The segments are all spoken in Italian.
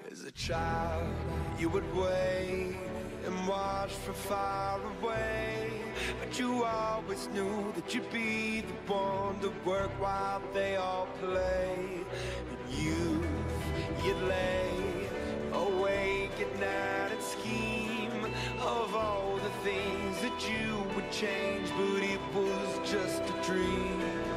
As a child, you would wait and watch from far away, but you always knew that you'd be the one to work while they all play. In youth, you'd lay awake at night and scheme of all the things that you would change, but it was just a dream.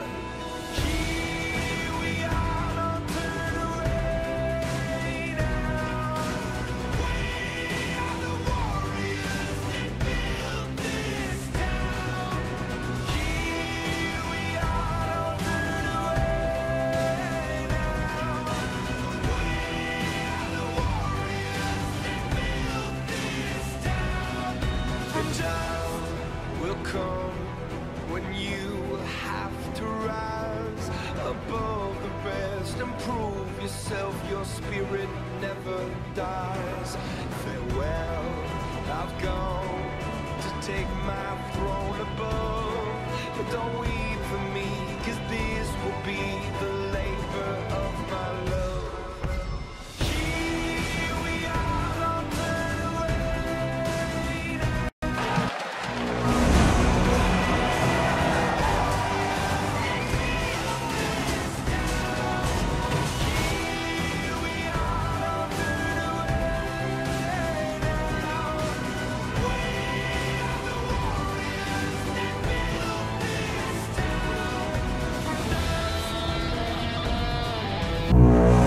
Will come when you have to rise above the rest and prove yourself. Your spirit never dies. Farewell, I've gone to take my throne above, but don't weep for me, 'cause this will be the labor of my love. You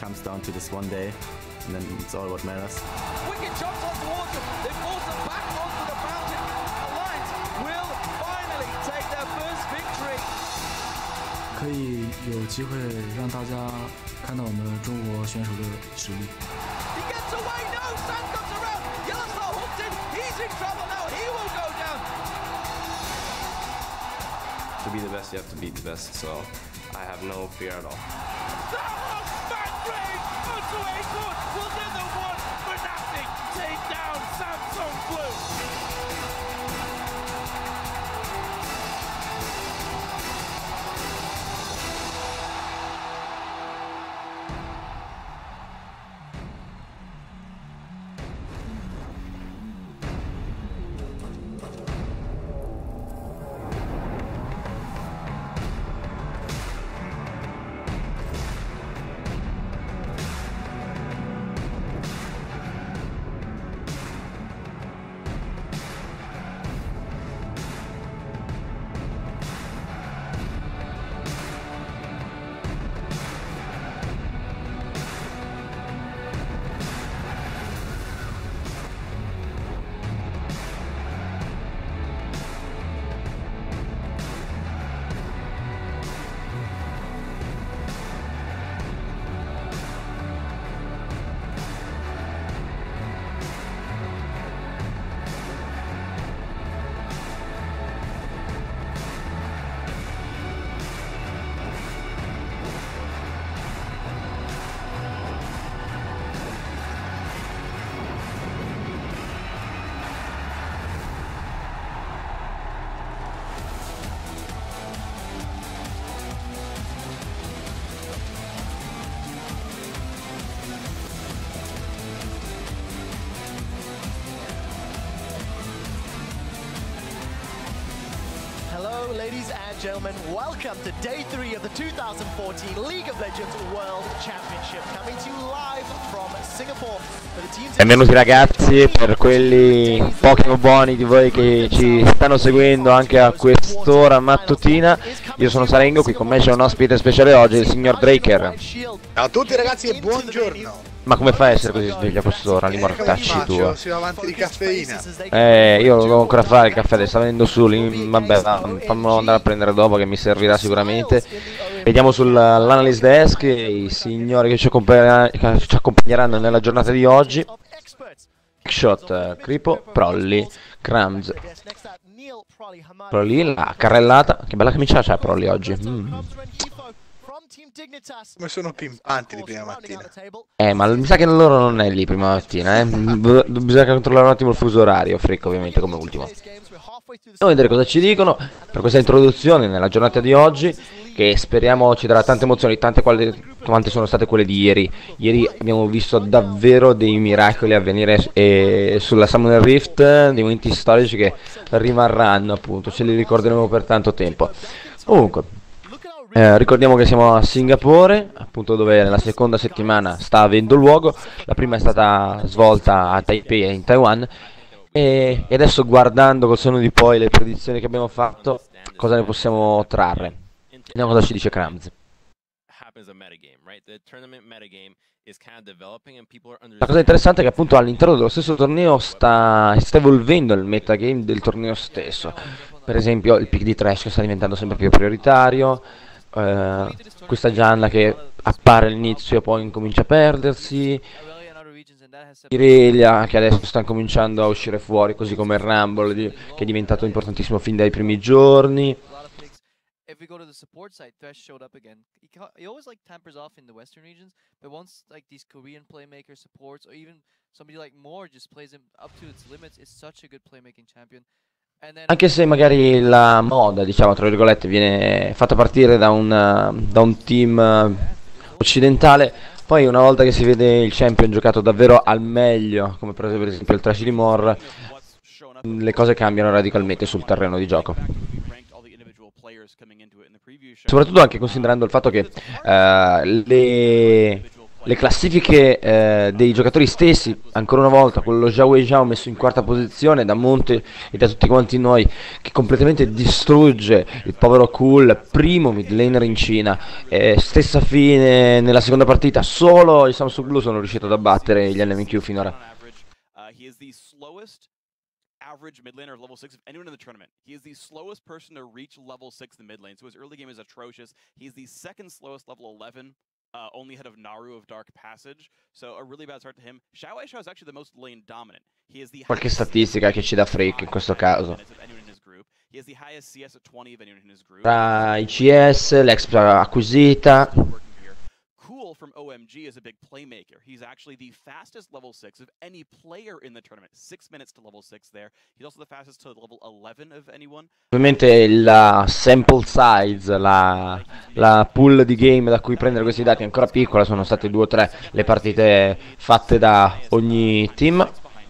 comes down to this one day, and then it's all what matters. Wicked shots on towards them. They force them back onto the mountain. Alliance will finally take their first victory. 可以有机会让大家看到我们中国选手的实力。 He gets away. No, Sam comes around. Yellowstar hooks in. He's in trouble now. He will go down. To be the best, you have to beat the best. So I have no fear at all. Will do the one for nothing. Take down Samsung Blue. Hello, ladies and gentlemen. Welcome to day 3 of the 2014 League of Legends World Championship, coming to you live from Singapore for the teams. Benvenuti ragazzi, per quelli pochi o buoni di voi che ci stanno seguendo anche a quest'ora mattutina. Io sono Sarengo, qui con me c'è un ospite speciale oggi, il signor Draker. Ciao a tutti ragazzi e buongiorno. Ma come fai a essere così sveglio a quest'ora, limortacci tu? Si va avanti di caffeina. Io lo devo ancora fare il caffè, sta venendo su, vabbè, fammelo andare a prendere dopo che mi servirà sicuramente. Vediamo sull'analyst desk i signori che ci accompagneranno nella giornata di oggi. Shot, Kripo, Prolly, Cramz. Prolly, la carrellata, che bella camicia c'ha Prolly oggi. Come sono pimpanti di prima mattina. Ma mi sa che loro non è lì prima mattina, bisogna controllare un attimo il fuso orario, Frick ovviamente come ultimo. Andiamo a vedere cosa ci dicono per questa introduzione nella giornata di oggi, che speriamo ci darà tante emozioni, quante sono state quelle di ieri. Ieri abbiamo visto davvero dei miracoli avvenire sulla Summoner Rift, dei momenti storici che rimarranno appunto, ce li ricorderemo per tanto tempo. Comunque ricordiamo che siamo a Singapore, appunto dove la seconda settimana sta avendo luogo. La prima è stata svolta a Taipei e in Taiwan. E adesso, guardando col sonno di poi le predizioni che abbiamo fatto, cosa ne possiamo trarre? Vediamo cosa ci dice Cramz. La cosa interessante è che appunto all'interno dello stesso torneo sta evolvendo il metagame del torneo stesso. Per esempio il pick di Trash che sta diventando sempre più prioritario, questa Gianna che appare all'inizio e poi incomincia a perdersi, Irelia che adesso sta cominciando a uscire fuori, così come il Rumble che è diventato importantissimo fin dai primi giorni. If we go to the support side, Thresh showed up again. He always like tampers off in the western regions, but once like these Korean playmaker supports or even somebody like Moore just plays him up to its limits, it's such a good playmaking champion. Anche se magari la moda, diciamo tra virgolette, viene fatta partire da un team occidentale, poi una volta che si vede il champion giocato davvero al meglio, come per esempio il Trash di Moore, le cose cambiano radicalmente sul terreno di gioco. Soprattutto anche considerando il fatto che le classifiche dei giocatori stessi, ancora una volta, con lo Zhao Weizhao messo in quarta posizione da Monte e da tutti quanti noi, che completamente distrugge il povero Cool, primo mid laner in Cina. Stessa fine nella seconda partita, solo i Samsung Blue sono riusciti ad abbattere gli NMQ finora. Average mid laner of level 6 of anyone in the tournament. He is the slowest person to reach level 6 in the mid lane, so his early game is atrocious. He's the second slowest level 11, only ahead of Naru of Dark Passage, so a really bad start to him. Xiao Weishao is actually the most lane dominant. He is the Qualche statistica che ci dà Freak in questo caso. He has the highest CS at 20 of anyone in his group. Tra i CS, l'exp acquisita. Cool from OMG is a big playmaker. He's actually the fastest level 6 of any player in the tournament. 6 minutes to level 6 there. He's also the fastest to level 11 of anyone. Ovviamente la sample size, la pool di game da cui prendere questi dati è ancora piccola, sono state 2 o 3 le partite fatte da ogni team.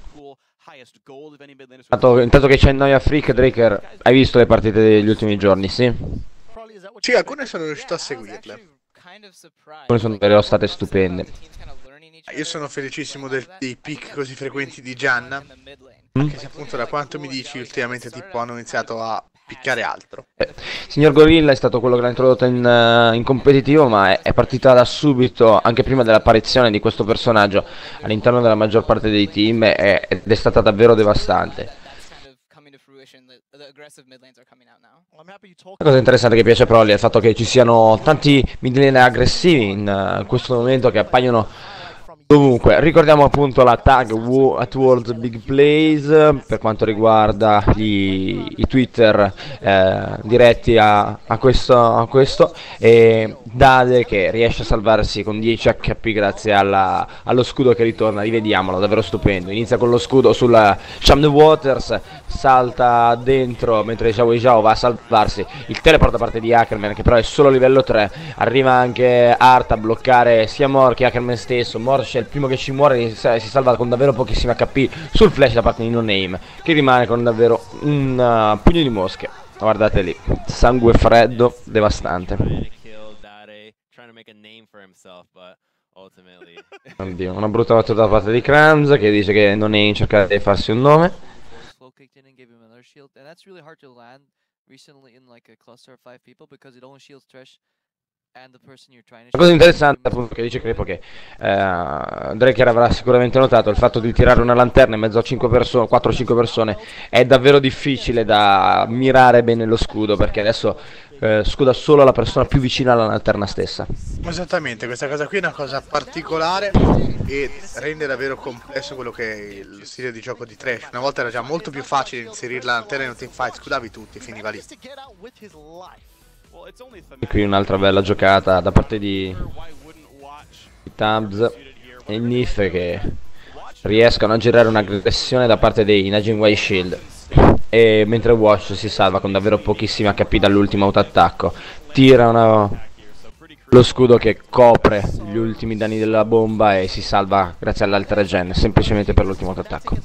Intanto che c'è Noia Freak, Draker, hai visto le partite degli ultimi giorni, sì? Sì, alcune sono riuscito a seguirle. Alcune sono davvero state stupende. Io sono felicissimo dei pick così frequenti di Gianna, anche se appunto da quanto mi dici ultimamente tipo hanno iniziato a piccare altro. Signor Gorilla è stato quello che l'ha introdotta in competitivo, ma è partita da subito, anche prima dell'apparizione di questo personaggio all'interno della maggior parte dei team, ed è stata davvero devastante. La cosa interessante che piace a Prolly è il fatto che ci siano tanti mid laner aggressivi in questo momento che appaiono dovunque. Ricordiamo appunto la tag at World Big Plays per quanto riguarda i Twitter diretti a questo, e Dade che riesce a salvarsi con 10 HP grazie allo scudo che ritorna. Rivediamolo, davvero stupendo. Inizia con lo scudo sulla Cham the Waters, salta dentro mentre Zhao Weizhao va a salvarsi, il teleport da parte di Ackerman che però è solo livello 3. Arriva anche Art a bloccare sia Mor che Ackerman stesso. Mor è il primo che ci muore, si salva con davvero pochissimi HP sul flash da parte di No Name, che rimane con davvero un pugno di mosche. Guardate lì, sangue freddo, devastante. Oddio, una brutta battuta da parte di Kranz che dice che Non Name cerca di farsi un nome. La cosa interessante appunto che dice Crepo che Draker avrà sicuramente notato il fatto di tirare una lanterna in mezzo a 5 persone, 4-5 persone è davvero difficile da mirare bene lo scudo, perché adesso scuda solo la persona più vicina alla lanterna stessa. Esattamente, questa cosa qui è una cosa particolare e rende davvero complesso quello che è il stile di gioco di Thresh. Una volta era già molto più facile inserire la lanterna in un teamfight, scudavi tutti, finiva lì. E qui un'altra bella giocata da parte di Tabs e Nif che riescono a girare un'aggressione da parte dei Najin Way Shield, e mentre Watch si salva con davvero pochissimi HP dall'ultimo autoattacco, tira lo scudo che copre gli ultimi danni della bomba e si salva grazie all'altra gen, semplicemente per l'ultimo autoattacco.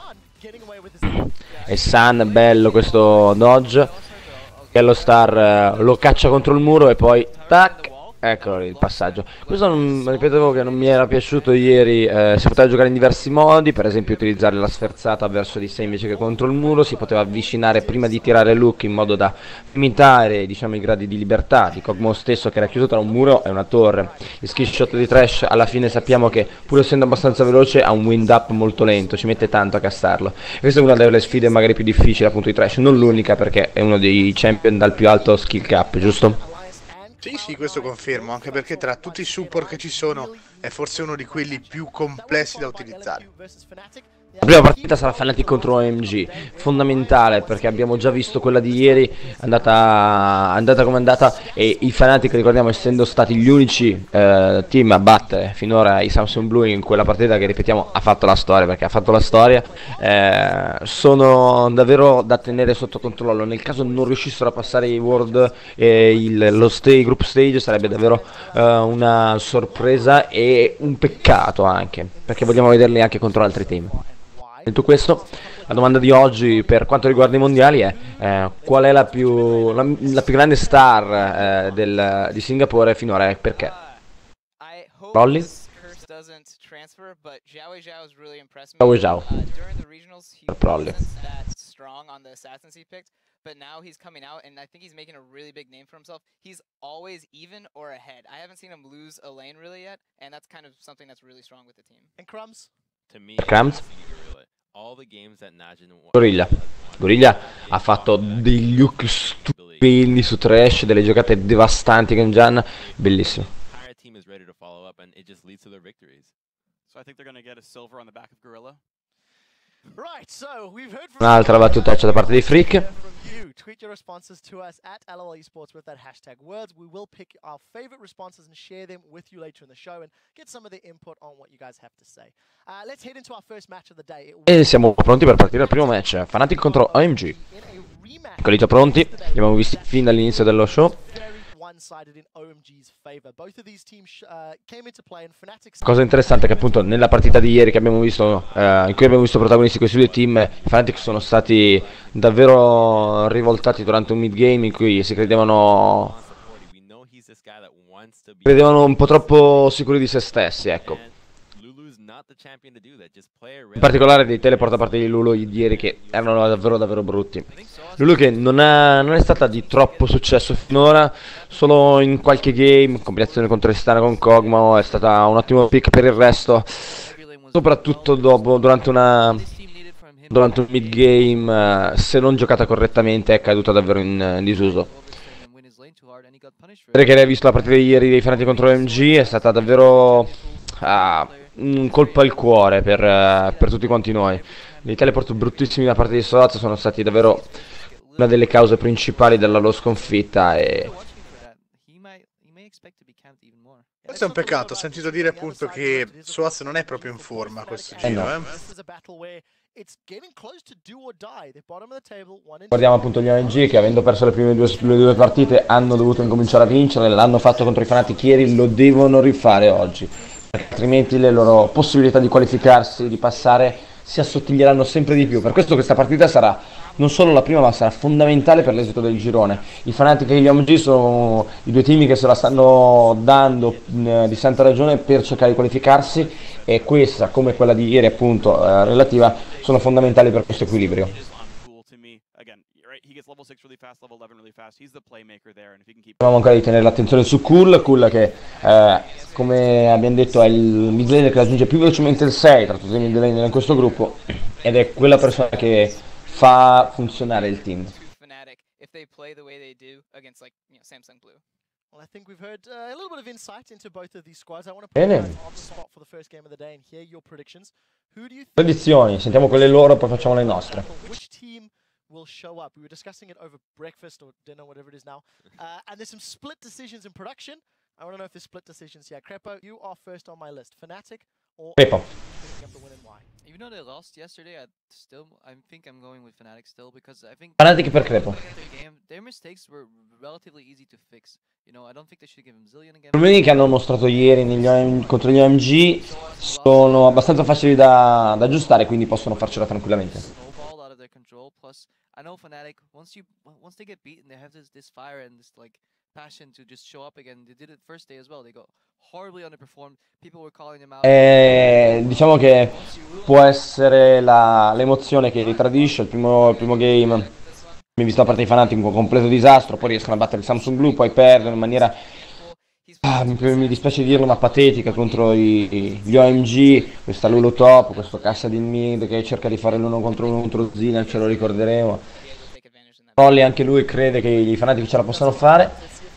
E Sun, bello questo dodge. Lo Star lo caccia contro il muro e poi tac, eccolo il passaggio. Questo ripetevo che non mi era piaciuto ieri. Si poteva giocare in diversi modi, per esempio utilizzare la sferzata verso di sé invece che contro il muro. Si poteva avvicinare prima di tirare Luke in modo da limitare, diciamo, i gradi di libertà di Kog'Maw stesso, che era chiuso tra un muro e una torre. Il skill shot di Thresh alla fine sappiamo che, pur essendo abbastanza veloce, ha un wind up molto lento, ci mette tanto a castarlo. E questa è una delle sfide magari più difficili appunto di Thresh, non l'unica, perché è uno dei champion dal più alto skill cap, giusto? Sì, questo confermo, anche perché tra tutti i support che ci sono è forse uno di quelli più complessi da utilizzare. La prima partita sarà Fnatic contro OMG, fondamentale, perché abbiamo già visto quella di ieri, andata come è andata, e i Fnatic, ricordiamo, essendo stati gli unici team a battere finora i Samsung Blue in quella partita che, ripetiamo, ha fatto la storia, perché ha fatto la storia, sono davvero da tenere sotto controllo. Nel caso non riuscissero a passare i World e lo group stage sarebbe davvero una sorpresa e un peccato anche, perché vogliamo vederli anche contro altri team. Detto questo, la domanda di oggi per quanto riguarda i mondiali è qual è la più grande star di Singapore finora e perché? Rolly? doesn't transfer, but Xiao Zhao has really impressed me. Xiao Zhao. During the regionals, he Probably. wasn't that strong on the assassins he picked, but now he's coming out, and I think he's making a really big name for himself. He's always even or ahead. I haven't seen him lose a lane really yet, and that's kind of something that's really strong with the team. And Crumbs? To me, Crumbs? all the games that Najin won. Gorilla ha fatto degli hook stupendi su Trash, delle giocate devastanti con Gian, bellissimo. Entire team is ready to follow up, and it just leads to their victories. So I think they're going to get a silver on the back of Gorilla. Right, so we've heard from Un'altra battutaccia da parte di Frick. you. Tweet your responses to us at LOL Esports with that hashtag words. We will pick our favorite responses and share them with you later in the show and get some of the input on what you guys have to say. Let's head into our first match of the day. E siamo pronti per partire al primo match. Fnatic contro OMG. Eccoli già pronti, li abbiamo visti fin dall'inizio dello show. Cosa interessante è che appunto nella partita di ieri che abbiamo visto, in cui abbiamo visto protagonisti questi due team, i Fnatic sono stati davvero rivoltati durante un mid game in cui si credevano un po' troppo sicuri di se stessi, ecco. In particolare dei teleport da parte di Lulu di ieri che erano davvero brutti. Lulu che non è stata di troppo successo finora, solo in qualche game, combinazione contro Istana con Kog'Maw, è stata un ottimo pick per il resto, soprattutto durante un mid game, se non giocata correttamente è caduta davvero in disuso. Perché hai visto la partita di ieri dei Fnatic contro OMG, è stata davvero un colpo al cuore per tutti quanti noi. Dei teleport bruttissimi da parte di Soaz sono stati davvero una delle cause principali della loro sconfitta e... Questo è un peccato, ho sentito dire appunto che Soaz non è proprio in forma questo giro, no. Guardiamo appunto gli OMG che avendo perso le prime due partite hanno dovuto incominciare a vincere, l'hanno fatto contro i Fnatic ieri, lo devono rifare oggi. Altrimenti le loro possibilità di qualificarsi, di passare, si assottiglieranno sempre di più. Per questo questa partita sarà non solo la prima, ma sarà fondamentale per l'esito del girone. I Fnatic e gli OMG sono i due team che se la stanno dando di santa ragione per cercare di qualificarsi, e questa, come quella di ieri appunto relativa, sono fondamentali per questo equilibrio. Dobbiamo ancora di tenere l'attenzione su Cool che come abbiamo detto è il mid laner che raggiunge più velocemente il 6 tra tutti i mid laner in questo gruppo, ed è quella persona che fa funzionare il team. Bene. Predizioni, sentiamo quelle loro e poi facciamo le nostre. Will show up. We were discussing it over breakfast or dinner, whatever it is now. And there's some split decisions in production. I want to know if there's split decisions here. Crepo, you are first on my list. Fnatic or Crepo. Up the win and why? Even though they lost yesterday, I think I'm going with Fnatic still because I think Fnatic per Crepo. Their mistakes were relatively easy to fix. You know, I don't think they should give him Zillion again. I problemi che hanno mostrato ieri contro gli OMG sono abbastanza facili da aggiustare, quindi possono farcela tranquillamente. Plus, I know Fnatic, once they get beaten, they have this fire and this like passion to just show up again. They did it first day as well. They got horribly underperformed. People were calling them out. Diciamo che può essere l'emozione che li tradisce. Il primo game abbiamo visto la partita di Fnatic, un completo disastro, poi riescono a battere il Samsung Blue, poi perdono in maniera mi dispiace dirlo ma patetica contro gli OMG. Questa Lulu top, questo cassa di mid che cerca di fare l'uno contro uno contro Zina, ce lo ricorderemo. Rolly anche lui crede che i Fnatic ce la possano fare.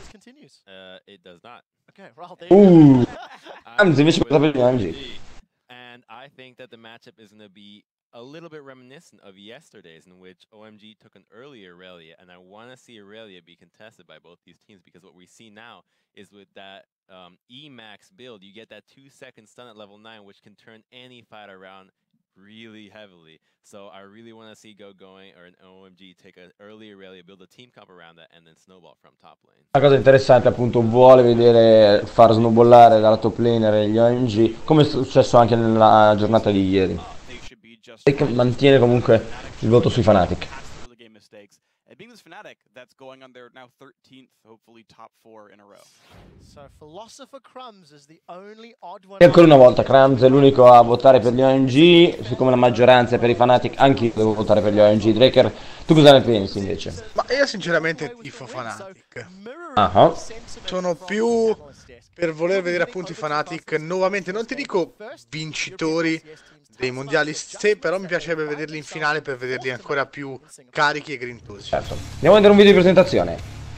Anzi invece per gli OMG. And I think that the matchup is going to be a little bit reminiscent of yesterday's, in which OMG took an early Aurelia, and I want to see Aurelia be contested by both these teams, because what we see now is with that E-Max build, you get that 2-second stun at level 9, which can turn any fight around really heavily. So I really want to see going or an OMG take an early Aurelia, build a team comp around that, and then snowball from top lane. La cosa interessante appunto, vuole vedere far snowballare dalla top laner gli OMG, come è successo anche nella giornata di ieri. Mantiene comunque il voto sui Fnatic. and being this Fnatic that's going on their now 13th, hopefully top 4 in a row. So Philosopher Crumbs is the only odd one. E ancora una volta Crumbs è l'unico a votare per gli OMG, siccome la maggioranza è per i Fnatic, anche io devo votare per gli OMG. Draker, tu cosa ne pensi invece? Ma io sinceramente tifo Fnatic. Sono più per voler vedere appunto i Fnatic nuovamente, non ti dico vincitori dei mondiali, però mi piacerebbe vederli in finale per vederli ancora più carichi e grintosi. Certo. Andiamo a vedere un video di presentazione.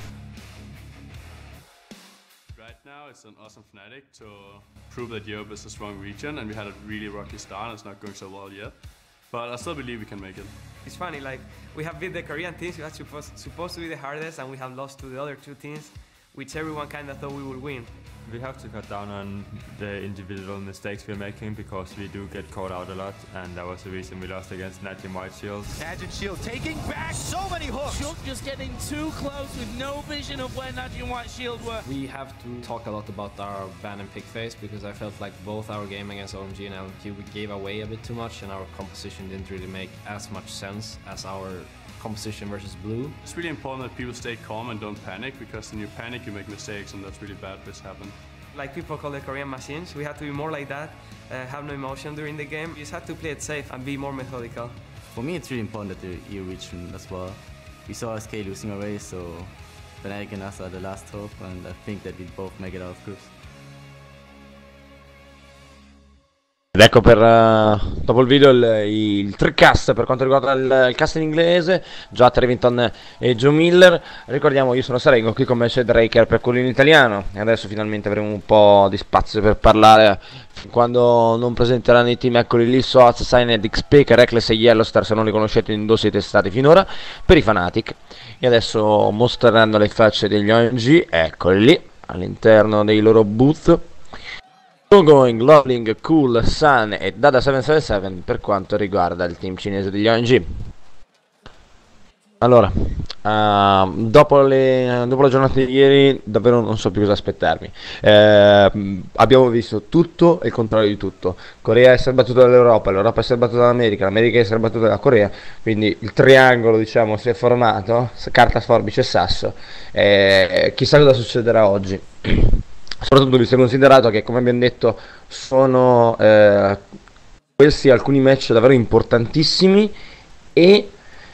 Right now it's an awesome Fnatic to prove that Europe is a strong region, and we had a really rocky start and it's not going so well yet. But I still believe we can make it. It's funny, like, we have beat the Korean teams, who are supposed to be the hardest, and we have lost to the other two teams, which everyone kind of thought we would win. We have to cut down on the individual mistakes we're making, because we do get caught out a lot, and that was the reason we lost against Nadim White Shield. Najin Shield taking back so many hooks. Shook just getting too close with no vision of where Najin White Shield were. We have to talk a lot about our ban and pick phase, because I felt like both our game against OMG and LMQ we gave away a bit too much, and our composition didn't really make as much sense as our composition versus blue. It's really important that people stay calm and don't panic, because when you panic you make mistakes, and that's really bad if this happens. Like people call the Korean machines, we had to be more like that, have no emotion during the game. You just had to play it safe and be more methodical. For me, it's really important that the EU region as well. We saw SK losing a race, so Fnatic and us are the last hope, and I think that we both make it out of groups. Ed ecco dopo il video il TrickCast per quanto riguarda il cast in inglese, già Trevington e Joe Miller. Ricordiamo, io sono Sarengo, qui con me c'è Draker per quello in italiano, e adesso finalmente avremo un po' di spazio per parlare quando non presenteranno i team. Eccoli lì, Soaz, Syned, XP, Reckless e Yellowstar, se non li conoscete in dove siete stati finora, per i Fnatic. E adesso mostreranno le facce degli OMG, eccoli lì, all'interno dei loro booth. Going, Lovling, Cool, Sun e Dada777 per quanto riguarda il team cinese degli OMG. Allora, dopo la giornata di ieri davvero non so più cosa aspettarmi. Abbiamo visto tutto e il contrario di tutto. Corea essere battuta dall'Europa, l'Europa essere battuta dall'America, l'America essere battuta dalla Corea. Quindi il triangolo, diciamo, si è formato, carta, forbice e sasso. Chissà cosa succederà oggi. Soprattutto visto e considerato che, come abbiamo detto, sono questi alcuni match davvero importantissimi e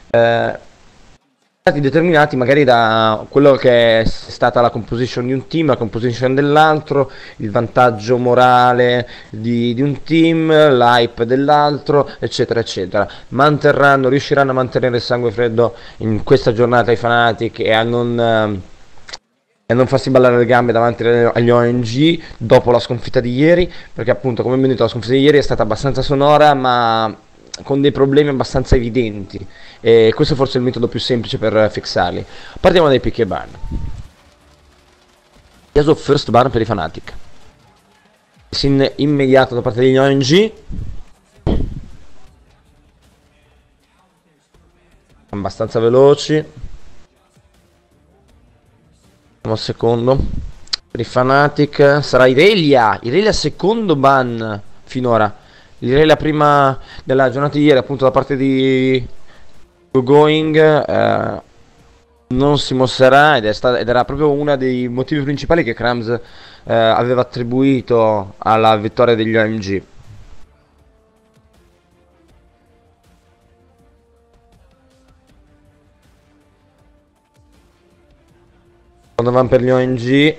stati determinati magari da quello che è stata la composition di un team, la composition dell'altro, il vantaggio morale di un team, l'hype dell'altro, eccetera eccetera. Riusciranno a mantenere il sangue freddo in questa giornata ai Fnatic e a non farsi ballare le gambe davanti agli OMG dopo la sconfitta di ieri, perché appunto, come abbiamo detto, la sconfitta di ieri è stata abbastanza sonora ma con dei problemi abbastanza evidenti, e questo forse è il metodo più semplice per fixarli. Partiamo dai pick e ban. Caso first ban per i Fnatic, sin immediato da parte degli OMG, abbastanza veloci. Un secondo, per i Fnatic sarà Irelia secondo ban finora. Irelia prima della giornata di ieri, appunto, da parte di Going non si mostrerà, ed era proprio uno dei motivi principali che Crumbs aveva attribuito alla vittoria degli OMG. Quando vanno per gli OMG,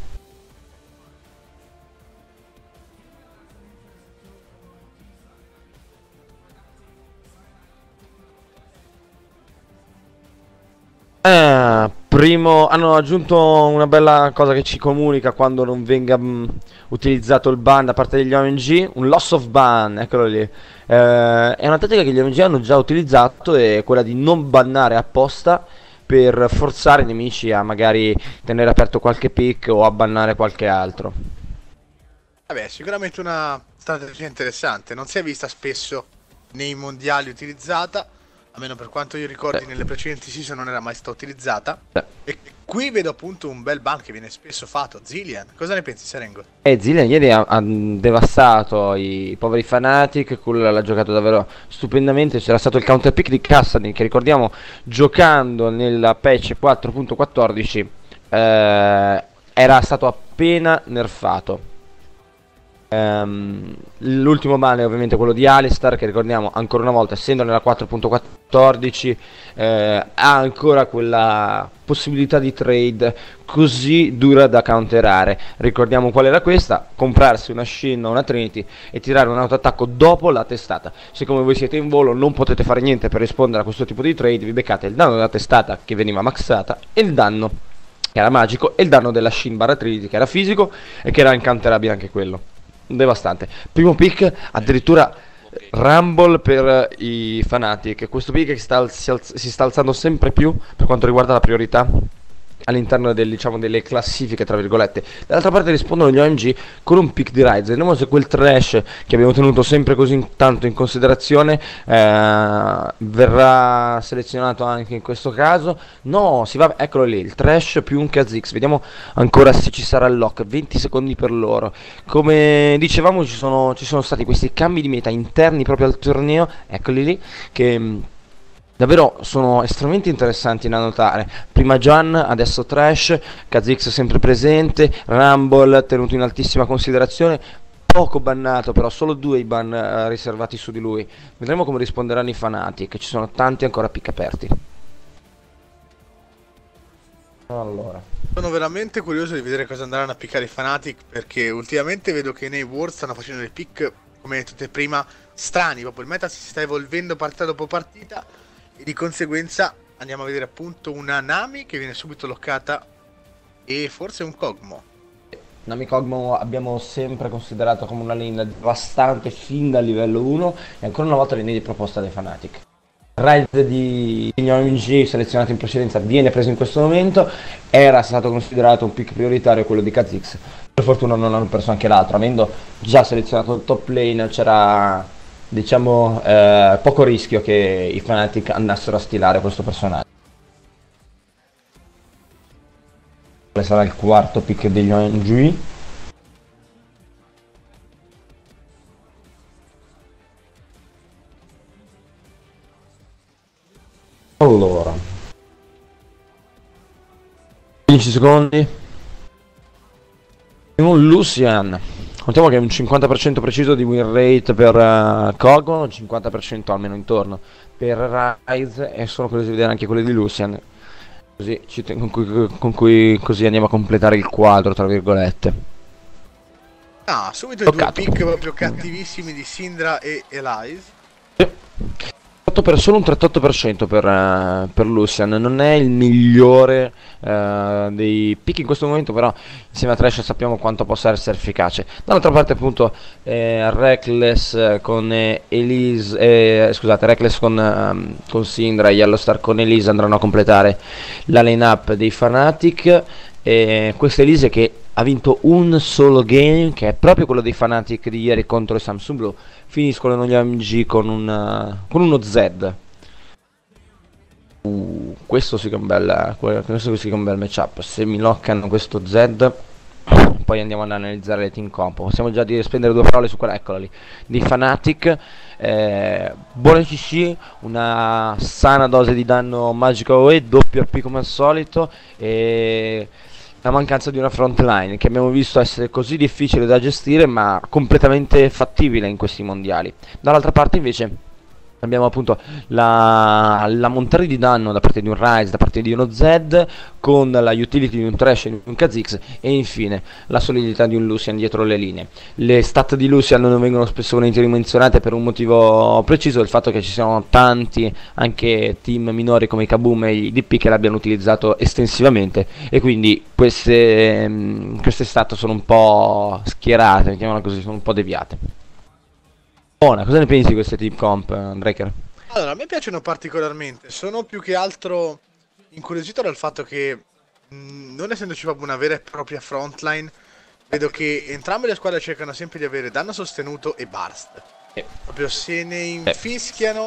hanno aggiunto una bella cosa che ci comunica quando non venga utilizzato il ban da parte degli OMG, un loss of ban, eccolo lì. È una tattica che gli OMG hanno già utilizzato, è quella di non bannare apposta per forzare i nemici a magari tenere aperto qualche pick o a bannare qualche altro. Vabbè, sicuramente una strategia interessante, non si è vista spesso nei mondiali utilizzata, almeno per quanto io ricordi nelle precedenti season non era mai stata utilizzata. E qui vedo appunto un bel ban che viene spesso fatto. Zilean, cosa ne pensi, Serengo? Zilean ieri ha devastato i poveri Fnatic, Cool l'ha giocato davvero stupendamente, c'era stato il counter pick di Kassadin che ricordiamo giocando nella patch 4.14 era stato appena nerfato. L'ultimo ban è ovviamente quello di Alistar che ricordiamo ancora una volta essendo nella 4.14 ha ancora quella possibilità di trade così dura da counterare. Ricordiamo qual era questa: comprarsi una Shin o una Trinity e tirare un autoattacco dopo la testata. Siccome voi siete in volo non potete fare niente per rispondere a questo tipo di trade, vi beccate il danno della testata che veniva maxata e il danno che era magico e il danno della Shin barra Trinity che era fisico e che era incounterabile anche quello. Devastante. Primo pick addirittura Rumble per i Fnatic. Questo pick che si sta alzando sempre più per quanto riguarda la priorità all'interno delle classifiche tra virgolette. Dall'altra parte rispondono gli OMG con un pick di Ryze. Vediamo se quel trash che abbiamo tenuto sempre così tanto in considerazione verrà selezionato anche in questo caso. No, si va, eccolo lì, il trash più un Kha'Zix. Vediamo ancora se ci sarà il lock. 20 secondi per loro. Come dicevamo ci sono stati questi cambi di meta interni proprio al torneo, eccoli lì, che davvero sono estremamente interessanti da notare. Prima Gian, adesso Trash, Kha'Zix sempre presente, Rumble tenuto in altissima considerazione, poco bannato, però solo 2 i ban riservati su di lui. Vedremo come risponderanno i Fnatic, ci sono tanti ancora pick aperti. Allora, sono veramente curioso di vedere cosa andranno a piccare i Fnatic, perché ultimamente vedo che nei Worlds stanno facendo dei pick, come detto prima, strani. Proprio il meta si sta evolvendo partita dopo partita e di conseguenza andiamo a vedere appunto una Nami che viene subito loccata e forse un Kog'Maw. Nami Kog'Maw abbiamo sempre considerato come una lane devastante fin dal livello 1 e ancora una volta viene proposta dai Fnatic. Ryze di OMG selezionato in precedenza viene preso in questo momento, era stato considerato un pick prioritario quello di Kha'Zix. Per fortuna non hanno perso anche l'altro, avendo già selezionato il top lane c'era, diciamo, poco rischio che i Fnatic andassero a stilare questo personaggio. Quale sarà il quarto pick degli OMG? Allora, 15 secondi. Un Lucian. Contiamo che è un 50% preciso di win rate per Kog'Maw, un 50% almeno intorno per Ryze, e sono curioso di vedere anche quelli di Lucian. Così con cui così andiamo a completare il quadro, tra virgolette. Ah, subito i 2 pick proprio cattivissimi di Syndra e Elise. Solo un 38% per Lucian, non è il migliore dei pick in questo momento, però insieme a Trash sappiamo quanto possa essere efficace. Dall'altra parte appunto Reckless con Elise, scusate, Reckless con Syndra e Yellowstar con Elise andranno a completare la line-up dei Fnatic. Questa Elise che ha vinto un solo game, che è proprio quello dei Fnatic di ieri contro i Samsung Blue. Finiscono gli AMG con uno Z. Questo sì che è un bel matchup. Se mi loccano questo Z, poi andiamo ad analizzare le team comp. Possiamo già spendere 2 parole su quella, eccola lì, di Fnatic. Buona CC, una sana dose di danno magico OE, doppio AP come al solito, e la mancanza di una frontline che abbiamo visto essere così difficile da gestire ma completamente fattibile in questi mondiali. Dall'altra parte invece abbiamo appunto la montare di danno da parte di un Ryze, da parte di uno Z, con la utility di un Thresh e di un Kha'Zix, e infine la solidità di un Lucian dietro le linee. Le stat di Lucian non vengono spesso volentieri menzionate per un motivo preciso, il fatto che ci siano tanti anche team minori come i Kaboom e i DP che l'abbiano utilizzato estensivamente, e quindi queste stat sono un po' schierate, mettiamola così, sono un po' deviate. Buona, cosa ne pensi di queste team comp, Breaker? Allora, a me piacciono particolarmente, sono più che altro incuriosito dal fatto che non essendoci proprio una vera e propria frontline, vedo che entrambe le squadre cercano sempre di avere danno sostenuto e burst. Proprio se ne infischiano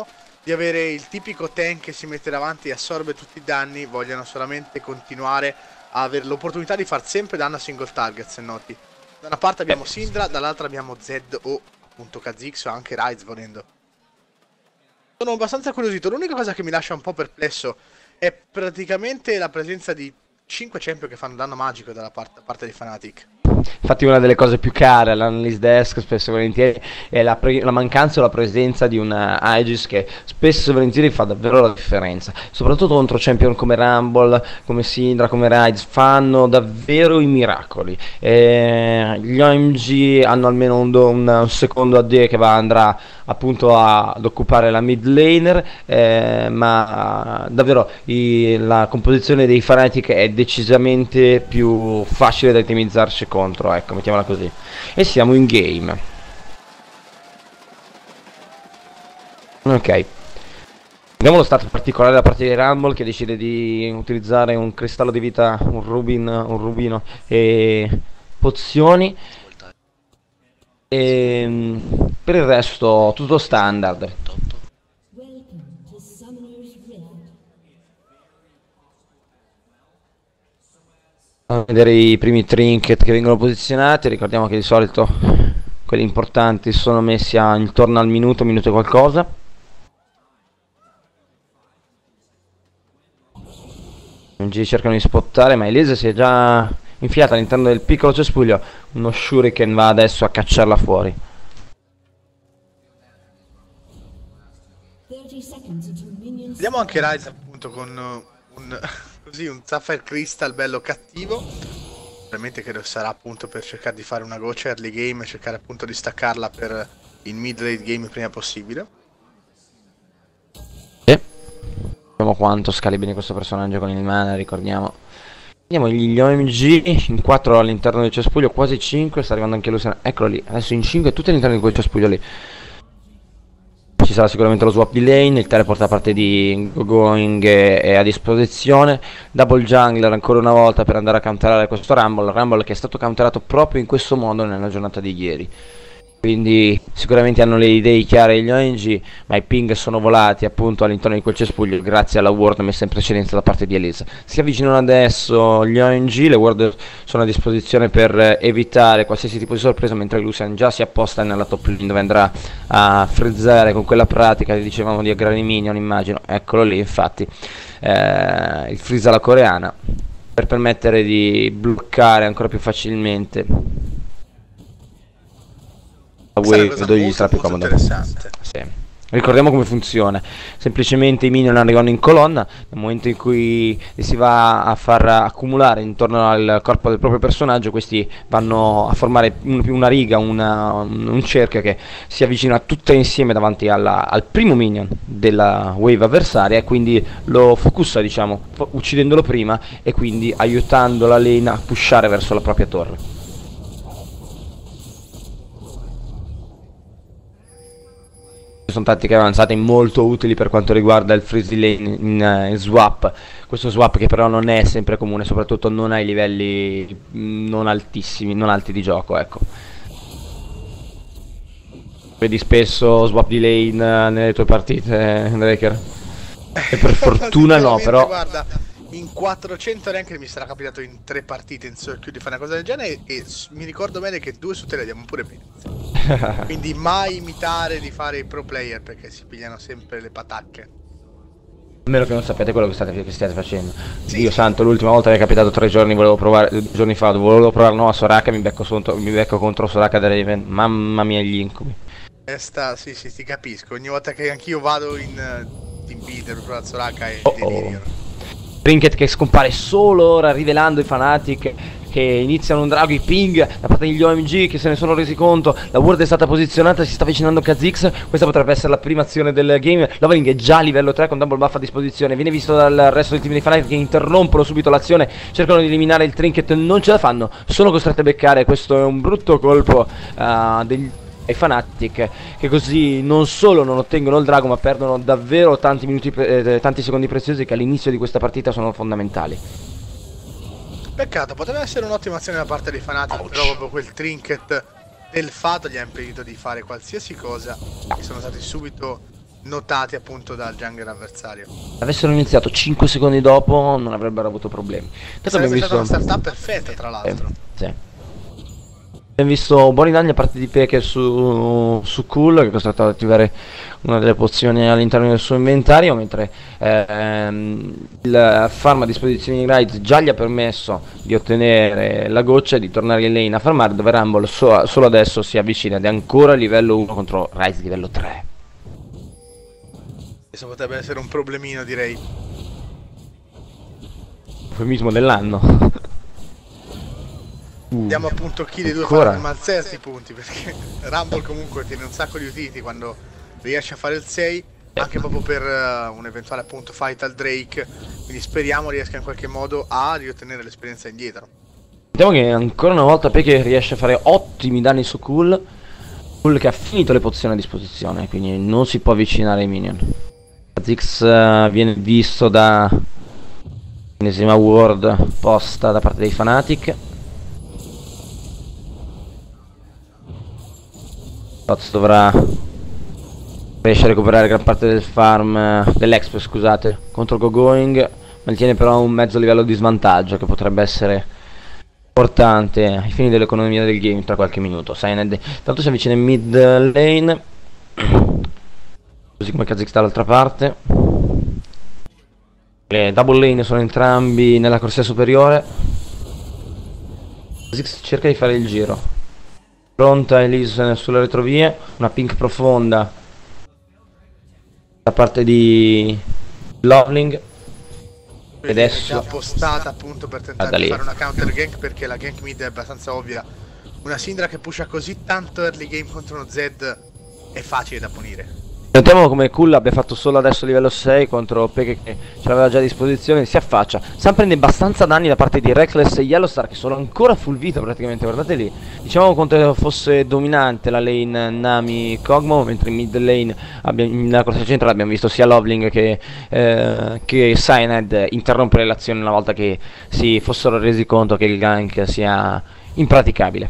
di avere il tipico tank che si mette davanti e assorbe tutti i danni, vogliono solamente continuare a avere l'opportunità di far sempre danno a single target, se noti. Da una parte abbiamo Syndra, dall'altra abbiamo Zed o appunto Kha'Zix o anche Ryze volendo. Sono abbastanza curiosito, l'unica cosa che mi lascia un po' perplesso è praticamente la presenza di 5 champion che fanno danno magico dalla parte di Fnatic. Infatti una delle cose più care all'analyst desk spesso e volentieri è la mancanza o la presenza di una Aegis che spesso e volentieri fa davvero la differenza, soprattutto contro champion come Rumble, come Syndra, come Ryze, fanno davvero i miracoli. Gli OMG hanno almeno un secondo AD che andrà appunto ad occupare la mid laner, ma davvero la composizione dei Fnatic è decisamente più facile da ottimizzarci contro, ecco, mettiamola così. E siamo in game. Ok, vediamo lo stato particolare da parte di Rumble, che decide di utilizzare un cristallo di vita, un rubino e pozioni. E per il resto tutto standard. A vedere i primi trinket che vengono posizionati. Ricordiamo che di solito quelli importanti sono messi intorno al minuto e qualcosa. OMG cercano di spottare, ma Elise si è già infiata all'interno del piccolo cespuglio. Uno Shuriken va adesso a cacciarla fuori. Vediamo anche Ryze appunto con un Sapphire Crystal bello cattivo. Probabilmente credo sarà appunto per cercare di fare una goccia early game e cercare appunto di staccarla per il mid late game prima possibile. Vediamo quanto scali bene questo personaggio con il mana, ricordiamo. Vediamo gli OMG in 4 all'interno del cespuglio, quasi 5, sta arrivando anche Lucian, eccolo lì, adesso in 5 tutti all'interno di quel cespuglio lì. Ci sarà sicuramente lo swap di lane, il teleport da parte di Going è a disposizione. Double jungler ancora una volta per andare a counterare questo Rumble che è stato counterato proprio in questo modo nella giornata di ieri. Quindi sicuramente hanno le idee chiare gli ONG, ma i ping sono volati appunto all'interno di quel cespuglio grazie alla ward messa in precedenza da parte di Elise. Si avvicinano adesso gli ONG, le ward sono a disposizione per evitare qualsiasi tipo di sorpresa, mentre Lucian già si apposta nella top lane dove andrà a frizzare con quella pratica che dicevamo di aggrani minion, immagino. Eccolo lì, infatti, il freeze alla coreana per permettere di bloccare ancora più facilmente la wave, dove gli sarà più comodo. Sì. Ricordiamo come funziona: semplicemente i minion arrivano in colonna, nel momento in cui si va a far accumulare intorno al corpo del proprio personaggio, questi vanno a formare una riga, un cerchio che si avvicina tutte insieme davanti al primo minion della wave avversaria, e quindi lo focussa, diciamo, uccidendolo prima e quindi aiutando la lane a pushare verso la propria torre. Sono tattiche avanzate molto utili per quanto riguarda il freeze lane in swap. Questo swap che però non è sempre comune, soprattutto non ai livelli non altissimi, non alti di gioco, ecco. Vedi spesso swap di lane nelle tue partite, Draker? E per fortuna no, però guarda, in 400 rank mi sarà capitato in 3 partite in circuit di fare una cosa del genere, e mi ricordo bene che 2 su 3 le diamo pure bene. Quindi mai imitare di fare i pro player, perché si pigliano sempre le patacche. A meno che non sappiate quello che stiate facendo. Sì. Dio santo, l'ultima volta mi è capitato 3 giorni, volevo provare, 2 giorni fa, volevo provare nuova Soraka, mi becco contro Soraka da Raven. Mamma mia gli incubi. Sì, ti capisco. Ogni volta che anch'io vado in team builder per provare Soraka è delirio. Trinket che scompare solo ora, rivelando i Fnatic che iniziano un drago, i ping da parte degli OMG che se ne sono resi conto. La ward è stata posizionata, si sta avvicinando Kha'Zix. Questa potrebbe essere la prima azione del game. Loveling è già a livello 3 con double buff a disposizione, viene visto dal resto del team di Fnatic che interrompono subito l'azione, cercano di eliminare il Trinket, non ce la fanno, sono costretti a beccare. Questo è un brutto colpo ai Fnatic, che così non solo non ottengono il drago, ma perdono davvero tanti secondi preziosi che all'inizio di questa partita sono fondamentali. Peccato, poteva essere un'ottima azione da parte dei Fnatic, però proprio quel trinket del fato gli ha impedito di fare qualsiasi cosa, e sono stati subito notati appunto dal jungler avversario. Avessero iniziato 5 secondi dopo non avrebbero avuto problemi. Sarebbe stata una startup perfetta, tra l'altro. Sì. Abbiamo visto buoni danni a parte di Peke su Cool, che è costretto ad attivare una delle pozioni all'interno del suo inventario, mentre il farm a disposizione di Ryze già gli ha permesso di ottenere la goccia e di tornare in lane a farmare, dove Rumble solo adesso si avvicina ed è ancora livello 1 contro Ryze livello 3. Questo potrebbe essere un problemino, direi. Eufemismo dell'anno. Vediamo appunto chi dei due Ancora? farà il 6 punti, perché Rumble comunque tiene un sacco di utility quando riesce a fare il 6, anche proprio per un eventuale appunto fight al Drake, quindi speriamo riesca in qualche modo a riottenere l'esperienza indietro. Vediamo che ancora una volta Peke riesce a fare ottimi danni su Cool che ha finito le pozioni a disposizione, quindi non si può avvicinare ai minion. Kha'Zix viene visto da ennesima ward posta da parte dei Fnatic. Tots dovrà riesce a recuperare gran parte del farm, dell'exp scusate, contro Gogoing, mantiene però un mezzo livello di svantaggio che potrebbe essere importante ai fini dell'economia del game tra qualche minuto. Cyanide tanto si avvicina in mid lane, così come Kha'Zix dall'altra parte. Le double lane sono entrambi nella corsia superiore. Kha'Zix cerca di fare il giro. Pronta Elise sulle retrovie, una pink profonda da parte di Lovling. E adesso è appostata appunto per tentare di fare una counter gank, perché la gank mid è abbastanza ovvia. Una Syndra che pusha così tanto early game contro uno Zed è facile da punire. Notiamo come Cool abbia fatto solo adesso livello 6 contro Peke che ce l'aveva già a disposizione, si affaccia, Sam prende abbastanza danni da parte di Reckless e Yellowstar che sono ancora full vita praticamente, guardate lì. Diciamo quanto fosse dominante la lane Nami Kog'Maw, mentre in mid lane nella corsia centrale abbiamo visto sia Lovling che Cyanide interrompere l'azione una volta che si fossero resi conto che il gank sia impraticabile.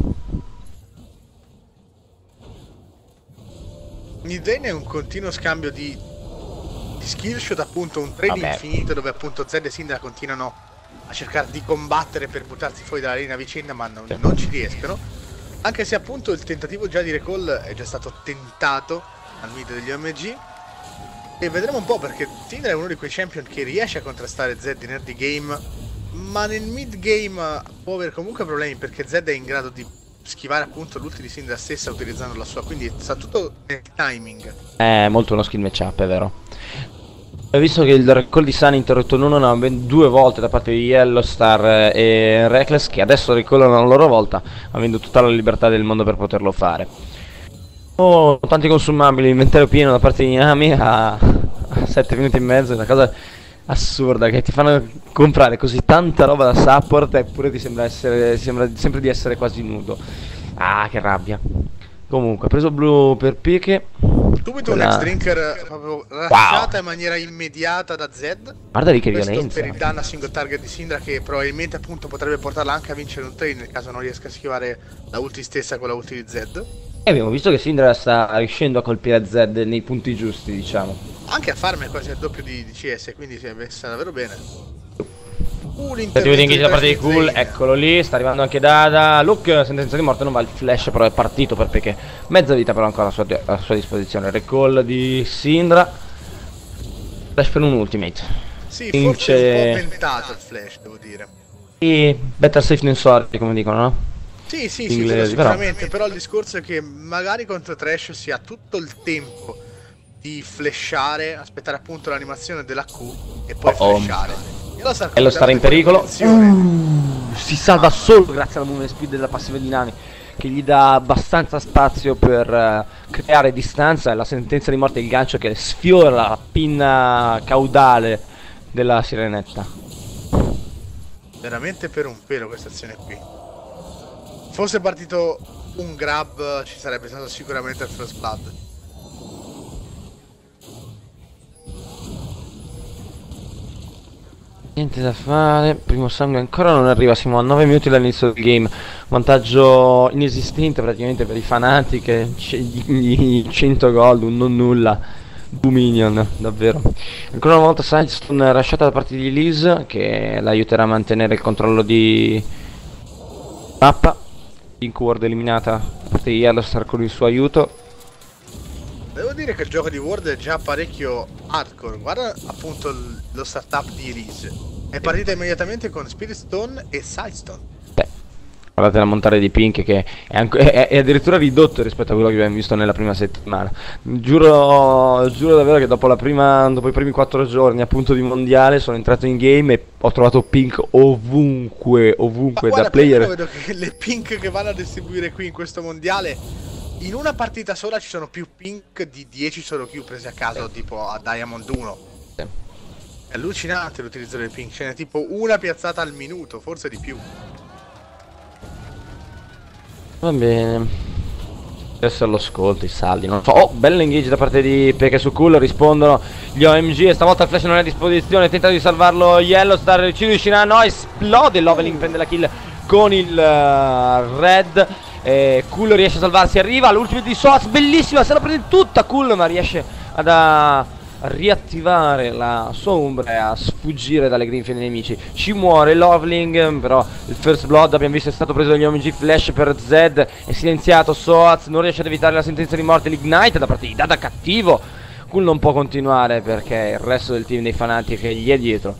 Mid lane è un continuo scambio di skill shot, appunto un trade infinito dove appunto Zed e Syndra continuano a cercare di combattere per buttarsi fuori dalla linea a vicenda, ma non ci riescono, anche se appunto il tentativo già di recall è già stato tentato al mid degli OMG, e vedremo un po', perché Syndra è uno di quei champion che riesce a contrastare Zed in early game, ma nel mid game può avere comunque problemi, perché Zed è in grado di schivare appunto l'ulti di Syndra stessa utilizzando la sua, quindi sta tutto nel timing. È molto uno skill matchup, è vero. Ho visto che il recall di Sunny interrotto in uno ben 2 volte da parte di Yellowstar e Reckless, che adesso recallano a loro volta, avendo tutta la libertà del mondo per poterlo fare. Oh, tanti consumabili, inventario pieno da parte di Nami a 7 minuti e mezzo, è una cosa assurda che ti fanno comprare così tanta roba da support eppure ti sembra sempre di essere quasi nudo. Ah, che rabbia. Comunque, preso blu per Peke. Subito un next drinker proprio lasciata in maniera immediata da Zed. Guarda lì che questo violenza. Per il danno a single target di Syndra, che probabilmente appunto potrebbe portarla anche a vincere un trade nel caso non riesca a schivare la ulti stessa con la ulti di Zed. E abbiamo visto che Syndra sta riuscendo a colpire Zed nei punti giusti, diciamo. Anche a farm è quasi il doppio di CS, quindi si è messa davvero bene. Tentativo di engage da parte di Cool, eccolo lì, sta arrivando anche Dada. Luke, sentenza di morte, non va il flash, però è partito per Peke. Mezza vita però ancora a sua disposizione. Recall di Syndra. Flash per un ultimate. Sì, forse è un po' ventato il flash, devo dire. E better safe than sorry, come dicono, no? Sì, sì, Inglesi, sì, sicuramente, però il discorso è che magari contro Thresh si ha tutto il tempo di flashare, aspettare appunto l'animazione della Q e poi flashare. E lo stare in pericolo. Si salva solo grazie alla movement speed della passiva di Nami, che gli dà abbastanza spazio per creare distanza, e la sentenza di morte è il gancio che sfiora la pinna caudale della sirenetta. Veramente per un pelo questa azione qui. Fosse partito un grab ci sarebbe stato sicuramente il first blood. Niente da fare, primo sangue ancora non arriva, siamo a 9 minuti dall'inizio del game. Vantaggio inesistente praticamente per i Fnatic, 100 gold, un non nulla Dominion, davvero. Ancora una volta Sidestone lasciata da parte di Liz, che l'aiuterà a mantenere il controllo di mappa. Pink Ward eliminata da parte di Yellowstar con il suo aiuto. Devo dire che il gioco di Ward è già parecchio hardcore. Guarda appunto lo startup di Liz. È partita immediatamente con Spirit Stone e Sidestone. Guardate la montare di Pink che è addirittura ridotto rispetto a quello che abbiamo visto nella prima settimana. Giuro davvero che dopo i primi 4 giorni appunto di mondiale sono entrato in game e ho trovato Pink ovunque da player. Io vedo che le Pink che vanno a distribuire qui in questo mondiale, in una partita sola ci sono più Pink di 10 solo Q presi a caso, tipo a Diamond 1. È allucinante l'utilizzo delle Pink, ce n'è tipo una piazzata al minuto, forse di più. Va bene. Adesso all'ascolto i saldi, non so. Oh, bello engage da parte di Peke su Cool. Rispondono gli OMG e stavolta il flash non è a disposizione. Tenta di salvarlo Yellowstar, ci riuscirà, no, esplode. Loveling prende la kill con il red. Cool riesce a salvarsi, arriva all'ultimo di Soaz, bellissima, se la prende tutta Cool, ma riesce ad riattivare la sua ombra e a sfuggire dalle grinfie dei nemici. Ci muore Loveling, però il first blood abbiamo visto è stato preso dagli OMG. Flash per Zed, è silenziato. Soaz non riesce ad evitare la sentenza di morte. L'Ignite da parte di Dada cattivo. Cool non può continuare perché il resto del team dei Fnatic gli è dietro.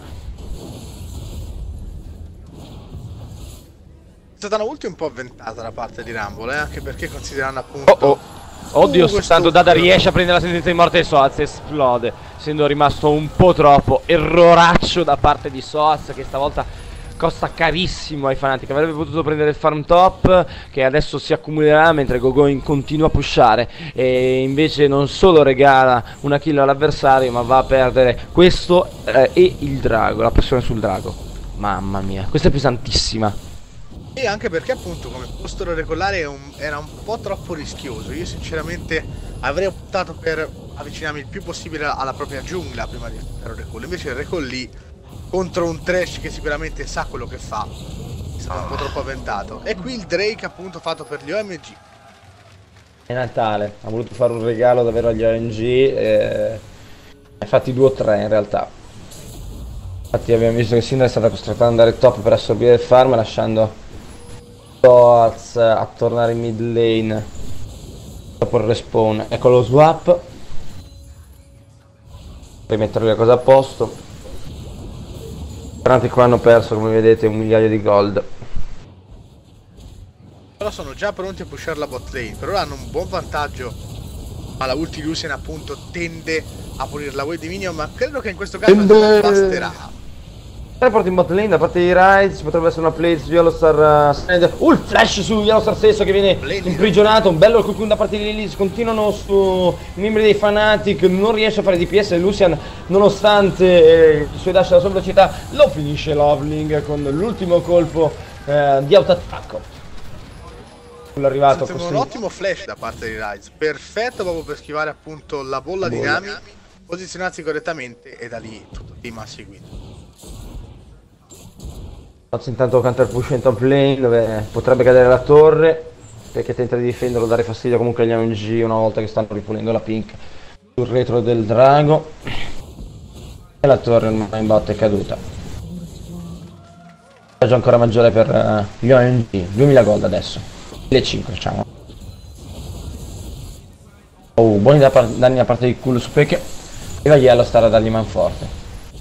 È stata una ulti un po' avventata da parte di Rumble, anche perché considerando appunto Oddio, soltanto Dada riesce a prendere la sentenza di morte di Soaz, esplode, essendo rimasto un po' troppo. Erroraccio da parte di Soaz, che stavolta costa carissimo ai Fnatic. Avrebbe potuto prendere il farm top, che adesso si accumulerà mentre Gogoin continua a pushare, e invece non solo regala una kill all'avversario, ma va a perdere questo e il drago, la pressione sul drago. Mamma mia, questa è pesantissima. E anche perché appunto come postero regolare era un po' troppo rischioso. Io sinceramente avrei optato per avvicinarmi il più possibile alla propria giungla prima di affrontare il recall. Invece il recall lì contro un Thresh che sicuramente sa quello che fa è stato un po' troppo avventato. E qui il Drake appunto fatto per gli OMG. È Natale, ha voluto fare un regalo davvero agli OMG, infatti 2 o 3 in realtà. Infatti abbiamo visto che Syndra è stata costretta ad andare top per assorbire il farm, lasciando Soaz a tornare in mid lane dopo il respawn. Ecco lo swap, rimettere le cose a posto. Fnatic qua hanno perso, come vedete, 1 migliaio di gold. Però sono già pronti a pushare la bot lane. Per ora hanno un buon vantaggio, ma la ulti Lucian appunto tende a pulire la wave di minion, ma credo che in questo caso non basterà. Report in bot lane da parte di Rise, ci potrebbe essere una play su Yellowstar. Il flash su Yellowstar stesso che viene imprigionato. Un bello cocoon da parte di Lilies. Continuano su i membri dei Fnatic. Non riesce a fare DPS Lucian nonostante i suoi dash alla sua velocità. Lo finisce Loveling con l'ultimo colpo di autoattacco. Arrivato un ottimo flash da parte di Rise, perfetto proprio per schivare appunto la bolla di Nami, posizionarsi correttamente e da lì tutto il team ha seguito. Intanto counter push in top lane dove potrebbe cadere la torre, perché tenta di difenderlo, dare fastidio comunque agli AMG una volta che stanno ripulendo la pink sul retro del drago. E la torre ormai in bot è caduta. Vantaggio ancora maggiore per gli OMG, 2000 gold adesso, 1500 diciamo. Oh, buoni danni da parte di Cool su Peke. Arriva Yellowstar a dargli manforte.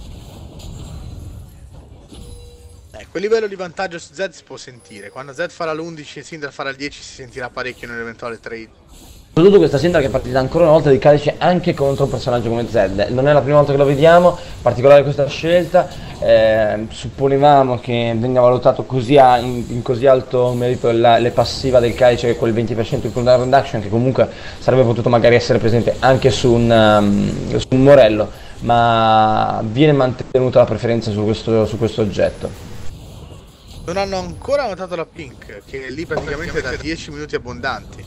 Quel livello di vantaggio su Zed si può sentire. Quando Zed farà l'11 e Syndra farà il 10 si sentirà parecchio nell'eventuale trade. Soprattutto questa Syndra che è partita ancora una volta di calice anche contro un personaggio come Zed. Non è la prima volta che lo vediamo, in particolare questa scelta. Supponevamo che venga valutato così in così alto merito le passiva del calice, che quel 20% di cooldown reduction, che comunque sarebbe potuto magari essere presente anche su un Morello, ma viene mantenuta la preferenza su questo oggetto. Non hanno ancora notato la pink, che è lì praticamente da 10 minuti abbondanti.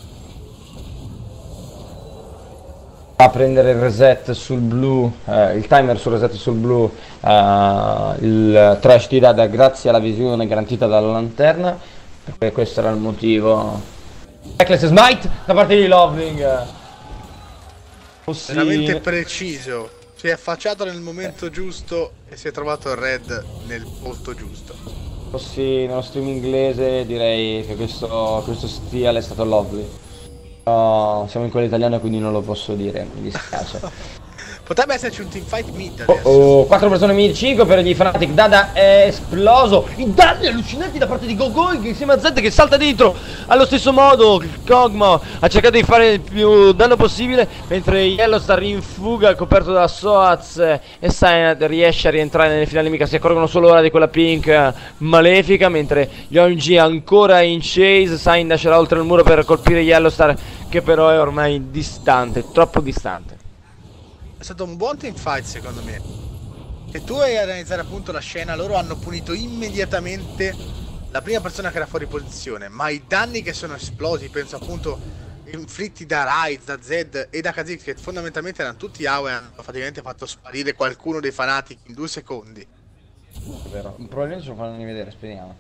A prendere il reset sul blu, il timer sul reset sul blu, il trash di Dada grazie alla visione garantita dalla lanterna, perché questo era il motivo. Reckless Smite da parte di Loveling. veramente preciso. Si è affacciato nel momento giusto e si è trovato il red nel posto giusto. Fossi nello stream inglese direi che questo steal è stato lovely. No, siamo in quello italiano quindi non lo posso dire, mi dispiace. Potrebbe esserci un teamfight mid adesso. 4 persone mid, 5 per gli Fnatic. Dada è esploso. I danni allucinanti da parte di Gogoing insieme a Zed che salta dentro. Allo stesso modo Kog'Maw ha cercato di fare il più danno possibile, mentre Yellowstar in fuga coperto da Soaz e Cyanide riesce a rientrare nelle finali nemiche. Si accorgono solo ora di quella pink malefica, mentre gli OMG ancora in chase. Cyanide lascerà oltre il muro per colpire Yellowstar, che però è ormai distante, troppo distante. È stato un buon teamfight secondo me. Se tu vai a analizzare appunto la scena, loro hanno punito immediatamente la prima persona che era fuori posizione, ma i danni che sono esplosi, penso appunto inflitti da Ryze, da Zed e da Kha'Zix, che fondamentalmente erano tutti AOE, hanno praticamente fatto sparire qualcuno dei Fnatic in 2 secondi. È vero, probabilmente ce lo fanno rivedere, speriamo.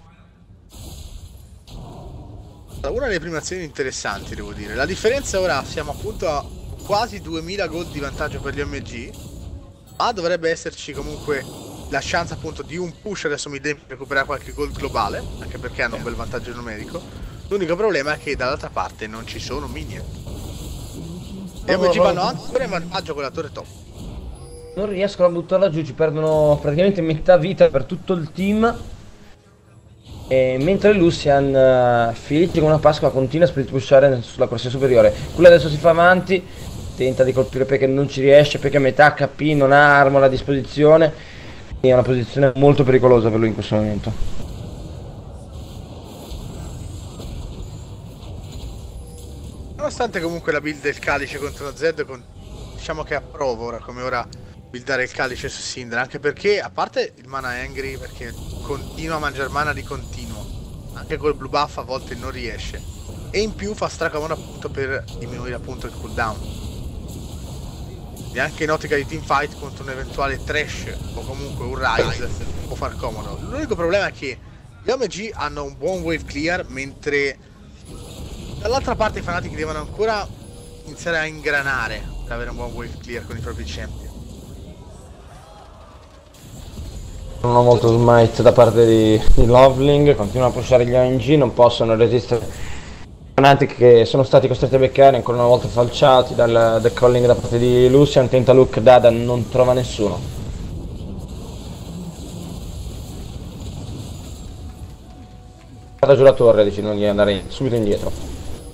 Una delle prime azioni interessanti, devo dire. La differenza ora, siamo appunto a quasi 2000 gold di vantaggio per gli OMG, ma dovrebbe esserci comunque la chance appunto di un push adesso mi devo recuperare qualche gold globale, anche perché hanno un bel vantaggio numerico. L'unico problema è che dall'altra parte non ci sono minion. Gli OMG vanno ancora in vantaggio con la torre top. Non riescono a buttarla giù, ci perdono praticamente metà vita per tutto il team. E mentre Lucian Filippi con una Pasqua continua a split pushare sulla corsia superiore. Quello adesso si fa avanti, tenta di colpire Peke, non ci riesce, Peke a metà HP, non ha arma a disposizione, quindi è una posizione molto pericolosa per lui in questo momento. Nonostante comunque la build del Calice contro Zed, diciamo che approvo ora come ora buildare il Calice su Syndra, anche perché a parte il mana angry, perché continua a mangiare mana di continuo, anche col blue buff a volte non riesce, e in più fa stracomodo appunto per diminuire appunto il cooldown, e anche in ottica di teamfight contro un eventuale Thresh o comunque un Ryze può far comodo. L'unico problema è che gli OMG hanno un buon wave clear, mentre dall'altra parte i Fnatic devono ancora iniziare a ingranare per avere un buon wave clear con i propri champion. Non ho molto smite da parte di Loveling, continuano a pushare gli OMG, non possono resistere i Fnatic che sono stati costretti a beccare, ancora una volta falciati dal decalling da parte di Lucian. Tenta Luke, Dada non trova nessuno. Guarda giù la torre, decidono di andare subito indietro.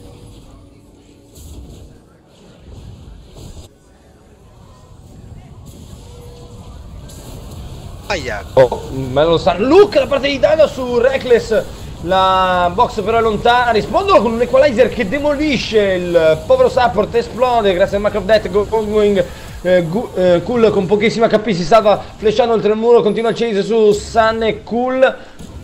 Oh, bello stun. Luke da parte di Dada su Reckless. La box però è lontana. Rispondono con un equalizer che demolisce il povero support. Esplode grazie al Mark of Death. Going Cool con pochissima HP si salva flashando oltre il muro. Continua il chase su Sun e Cool.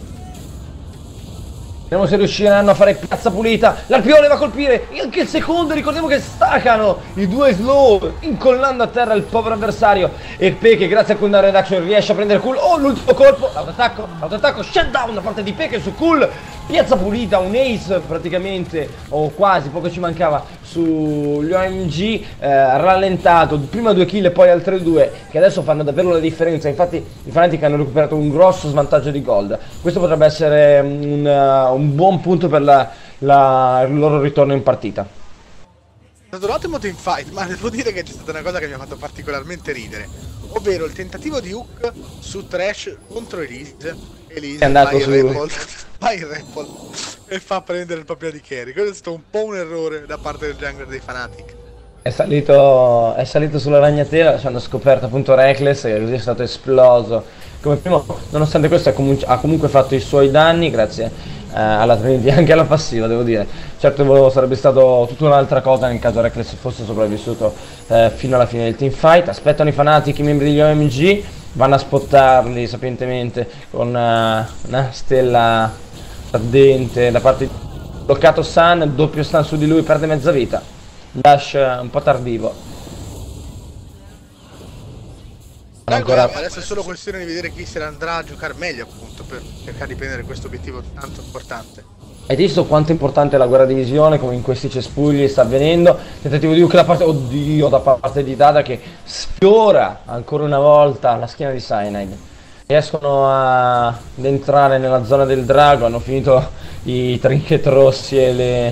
Vediamo se riusciranno a fare piazza pulita. L'Alpione va a colpire anche il secondo. Ricordiamo che staccano i due slow, incollando a terra il povero avversario. E Peke grazie a cooldown reduction riesce a prendere Cool. Oh, l'ultimo colpo, l'autoattacco shutdown da parte di Peke su Cool. Piazza pulita, un ace praticamente, o quasi, poco ci mancava sugli OMG. Rallentato, prima 2 kill e poi altre 2 che adesso fanno davvero la differenza. Infatti i Fnatic hanno recuperato un grosso svantaggio di gold. Questo potrebbe essere un buon punto per il loro ritorno in partita. È stato un ottimo teamfight, ma devo dire che c'è stata una cosa che mi ha fatto particolarmente ridere, ovvero il tentativo di Hook su Thresh contro Elise. Elise è andato su va in Rappel e fa prendere il proprio di carry. Questo è stato un po' un errore da parte del jungler dei Fnatic. È salito sulla ragnatela, lasciando scoperto appunto Reckless, che così è stato esploso come primo. Nonostante questo ha comunque fatto i suoi danni grazie alla Trinity, anche alla passiva devo dire. Certo sarebbe stato tutta un'altra cosa nel caso Reckless fosse sopravvissuto fino alla fine del teamfight. Aspettano i Fnatic, i membri degli OMG, vanno a spottarli sapientemente con una stella ardente da parte di bloccato Sun, doppio stun su di lui, perde mezza vita. Dash un po' tardivo. Adesso è solo questione di vedere chi se ne andrà a giocare meglio appunto per cercare di prendere questo obiettivo tanto importante. Hai visto quanto è importante la guerra divisione, come in questi cespugli sta avvenendo? Tentativo di Luke da parte, oddio, da parte di Dada che sfiora ancora una volta la schiena di Cyanide. Riescono ad entrare nella zona del drago, hanno finito i trinket rossi e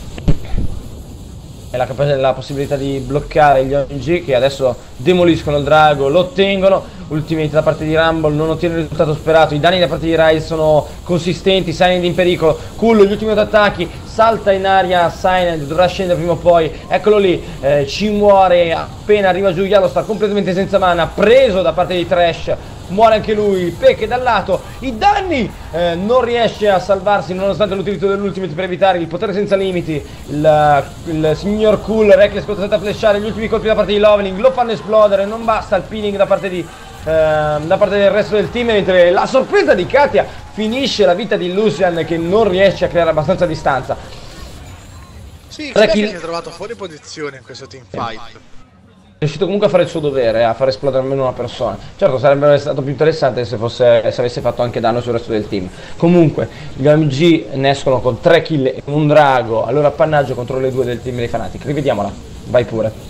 la possibilità di bloccare gli OMG, che adesso demoliscono il drago, lo ottengono. Ultimate da parte di Rumble non ottiene il risultato sperato, i danni da parte di Rise sono consistenti, Cyanide in pericolo, Cool gli ultimi 8 attacchi, salta in aria Cyanide, dovrà scendere prima o poi, eccolo lì, ci muore appena arriva giù Yellowstar completamente senza mana, preso da parte di Trash, muore anche lui, Peck dal lato, i danni, non riesce a salvarsi nonostante l'utilizzo dell'ultimate per evitare il potere senza limiti, il signor Cool, Reckless costretto a flashare, gli ultimi colpi da parte di Loveling, lo fanno esplodere, non basta il peeling da parte del resto del team, mentre la sorpresa di Katia finisce la vita di Lucian che non riesce a creare abbastanza distanza. Sì, X-Pac si è trovato fuori posizione in questo teamfight. È riuscito comunque a fare il suo dovere, a far esplodere almeno una persona. Certo, sarebbe stato più interessante se avesse fatto anche danno sul resto del team. Comunque, gli OMG ne escono con 3 kill e un drago al loro appannaggio contro le 2 del team dei Fnatic. Rivediamola, vai pure.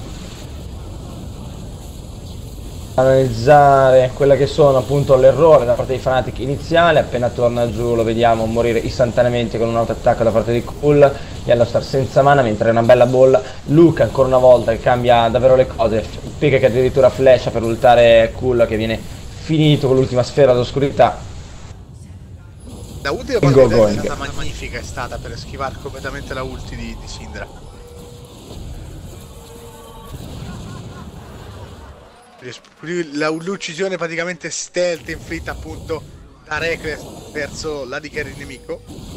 Analizzare quella che sono appunto l'errore da parte dei Fnatic iniziale, appena torna giù lo vediamo morire istantaneamente con un autoattacco da parte di Cool, Yellowstar senza mana mentre è una bella bolla, Luke ancora una volta che cambia davvero le cose, Pika che addirittura flasha per ultare Cool che viene finito con l'ultima sfera d'oscurità. La ultima partita è stata magnifica, è stata per schivare completamente la ulti di Syndra. L'uccisione praticamente stealth inflitta appunto da Reckless verso l'AD carry nemico.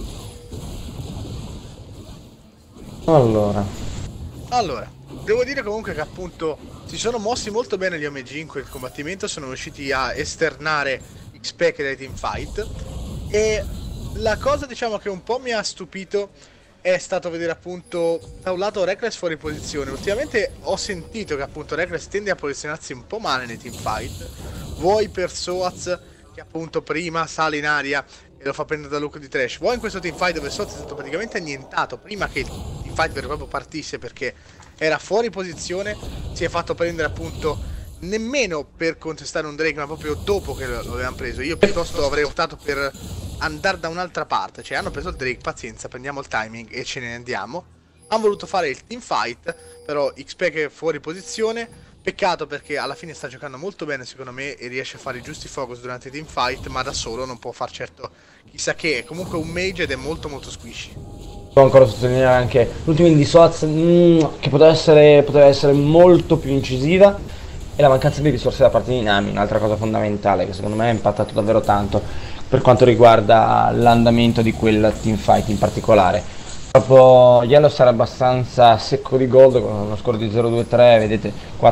Allora, devo dire comunque che appunto si sono mossi molto bene gli OMG in quel combattimento, sono riusciti a esternare X-Pac dai teamfight, e la cosa diciamo che un po' mi ha stupito è stato vedere appunto da un lato Reckless fuori posizione. Ultimamente ho sentito che appunto Reckless tende a posizionarsi un po' male nei teamfight, vuoi per Soaz che appunto prima sale in aria e lo fa prendere da Luke di Trash, vuoi in questo teamfight dove Soaz è stato praticamente annientato prima che il teamfight vero e proprio partisse perché era fuori posizione, si è fatto prendere appunto nemmeno per contestare un Drake ma proprio dopo che lo avevano preso. Io piuttosto avrei optato per andare da un'altra parte, cioè hanno preso il Drake, pazienza, prendiamo il timing e ce ne andiamo. Hanno voluto fare il teamfight, però X-Pac è fuori posizione, peccato perché alla fine sta giocando molto bene secondo me e riesce a fare i giusti focus durante i teamfight, ma da solo non può far certo chissà che, è comunque un mage ed è molto squishy. Devo ancora sottolineare anche l'ultimo di Soaz che poteva essere molto più incisiva, e la mancanza di risorse da parte di Nami, un'altra cosa fondamentale che secondo me ha impattato davvero tanto per quanto riguarda l'andamento di quel teamfight in particolare. Proprio Yellow sarà abbastanza secco di gold con uno score di 0-2-3, vedete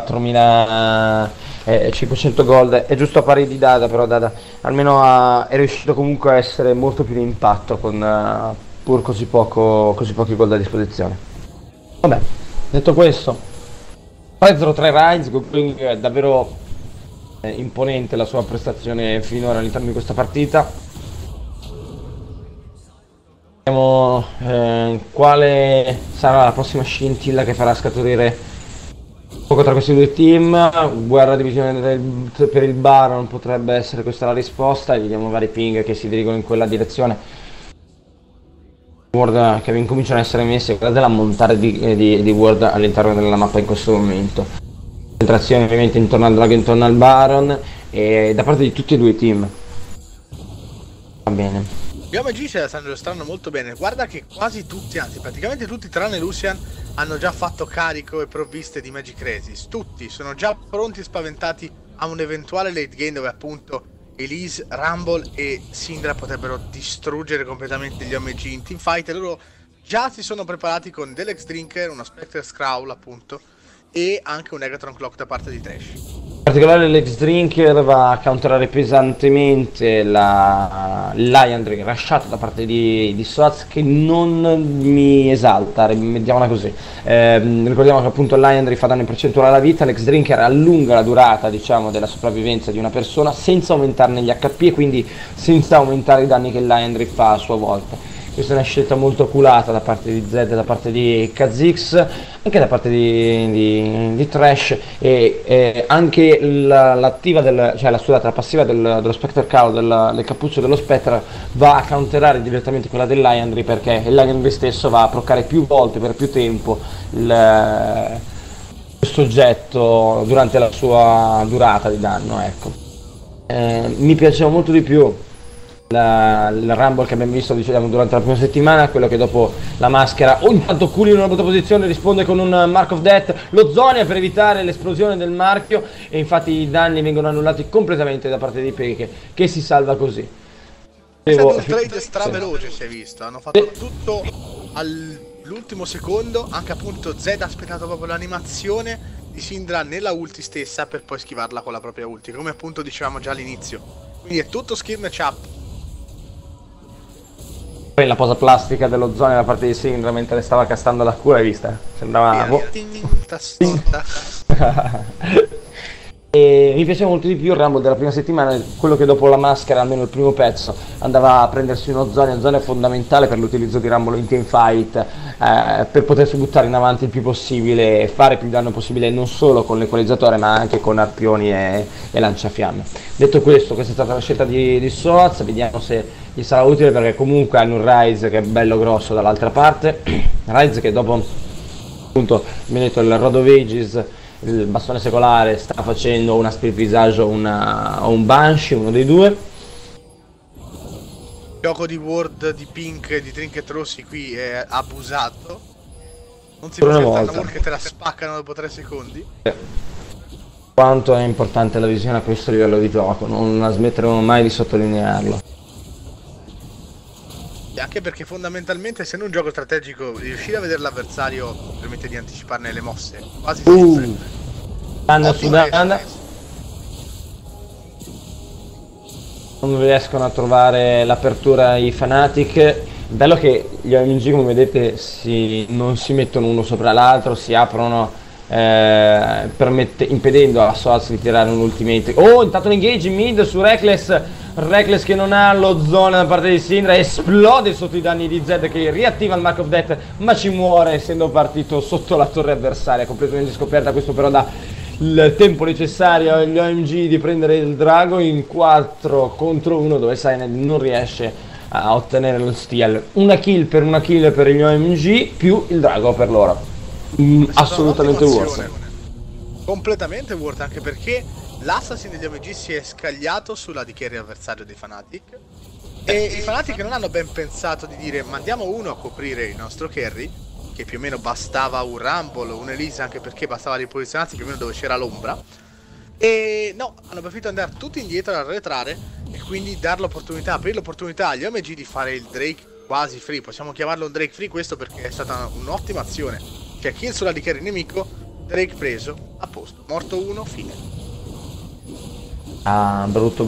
4500 gold, è giusto a pari di Dada, però Dada almeno è riuscito comunque a essere molto più di impatto con pur così pochi gold a disposizione. Vabbè, detto questo, 0-3 Rise, Googling è davvero imponente la sua prestazione finora all'interno di questa partita. Vediamo quale sarà la prossima scintilla che farà scaturire poco tra questi due team. Guerra divisione per il Baron potrebbe essere questa la risposta, e vediamo vari ping che si dirigono in quella direzione. Ward che incominciano a essere messe, guardate l'ammontare di Ward all'interno della mappa in questo momento. Concentrazione ovviamente intorno al Drago e intorno al Baron, e da parte di tutti e due i team. Va bene. Gli OMG se la stanno dimostrando molto bene, guarda che quasi tutti, anzi praticamente tutti tranne Lucian, hanno già fatto carico e provviste di Magic Resist. Tutti sono già pronti e spaventati a un eventuale late game dove appunto Elise, Rumble e Syndra potrebbero distruggere completamente gli OMG in teamfight, e loro già si sono preparati con dell'X Drinker, uno Spectre Scrawl appunto, e anche un Negatron Clock da parte di Trash. In particolare l'X Drinker va a counterare pesantemente la Liandry rushata da parte di Soaz, che non mi esalta, mettiamola così. Ricordiamo che appunto Liandry fa danno in percentuale alla vita, l'X Drinker allunga la durata diciamo della sopravvivenza di una persona senza aumentarne gli HP e quindi senza aumentare i danni che Liandry fa a sua volta. questa è una scelta molto oculata da parte di Zed, da parte di Kha'Zix, anche da parte di Thresh, e anche l'attiva cioè la passiva dello Spectre Cowl, del cappuccio dello Spectre, va a counterare direttamente quella del Liandry, perché il Liandry stesso va a proccare più volte per più tempo questo oggetto durante la sua durata di danno, ecco. Mi piaceva molto di più il Rumble che abbiamo visto, diciamo, durante la prima settimana, quello che dopo la maschera, intanto Culi in una brutta posizione risponde con un Mark of Death, lo Zhonia per evitare l'esplosione del marchio, e infatti i danni vengono annullati completamente da parte di Peke, che si salva così. È stato un trade straveloce, si è visto, hanno fatto tutto all'ultimo secondo, anche appunto Zed ha aspettato proprio l'animazione di Syndra nella ulti stessa per poi schivarla con la propria ulti, come appunto dicevamo già all'inizio, quindi è tutto skill matchup. Poi la posa plastica dello Zhonia da parte di Syndra mentre le stava castando la cura, hai vista? Sembrava... E mi piaceva molto di più il Rumble della prima settimana, quello che dopo la maschera, almeno il primo pezzo, andava a prendersi uno Zhonia. Zhonia è fondamentale per l'utilizzo di Rumble in teamfight, per potersi buttare in avanti il più possibile e fare più danno possibile, non solo con l'equalizzatore ma anche con arpioni e lanciafiamme. Detto questo, questa è stata la scelta di Soaz, vediamo se gli sarà utile, perché comunque hanno un Ryze che è bello grosso dall'altra parte, Ryze che dopo appunto mi ha detto il Rod of Ages, il bastone secolare, sta facendo una Spirit Visage o un Banshee, uno dei due. Il gioco di Ward, di Pink, di Trinket Rossi qui è abusato. Non si può aspettare una Ward che te la spaccano dopo 3 secondi. Quanto è importante la visione a questo livello di gioco, non la smetteremo mai di sottolinearlo. Anche perché fondamentalmente, essendo un gioco strategico, riuscire a vedere l'avversario permette di anticiparne le mosse quasi sempre. Danno su danno. Non riescono a trovare l'apertura i Fnatic. Bello che gli OMG, come vedete, non si mettono uno sopra l'altro, si aprono, impedendo a Soaz di tirare un ultimate. Oh, intanto un engage in mid su Reckless che non ha lo Zhonia da parte di Syndra, esplode sotto i danni di Zed che riattiva il Mark of Death, ma ci muore essendo partito sotto la torre avversaria, completamente scoperta. Questo però dà il tempo necessario agli OMG di prendere il drago in 4 contro 1, dove Syndra non riesce a ottenere lo steal. Una kill per gli OMG più il drago per loro. Assolutamente worth. Completamente worth, anche perché l'assassin degli OMG si è scagliato sulla di carry avversario dei Fnatic, e i Fnatic non hanno ben pensato di dire mandiamo uno a coprire il nostro carry, che più o meno bastava un Rumble o un Elise, anche perché bastava riposizionarsi più o meno dove c'era l'ombra, e no, hanno preferito andare tutti indietro ad arretrare e quindi dare l'opportunità, aprire l'opportunità agli OMG di fare il Drake quasi free. Possiamo chiamarlo un Drake free questo perché è stata un'ottima azione, cioè kill sulla di carry nemico, Drake preso, a posto, morto uno, fine. Ah, brutto.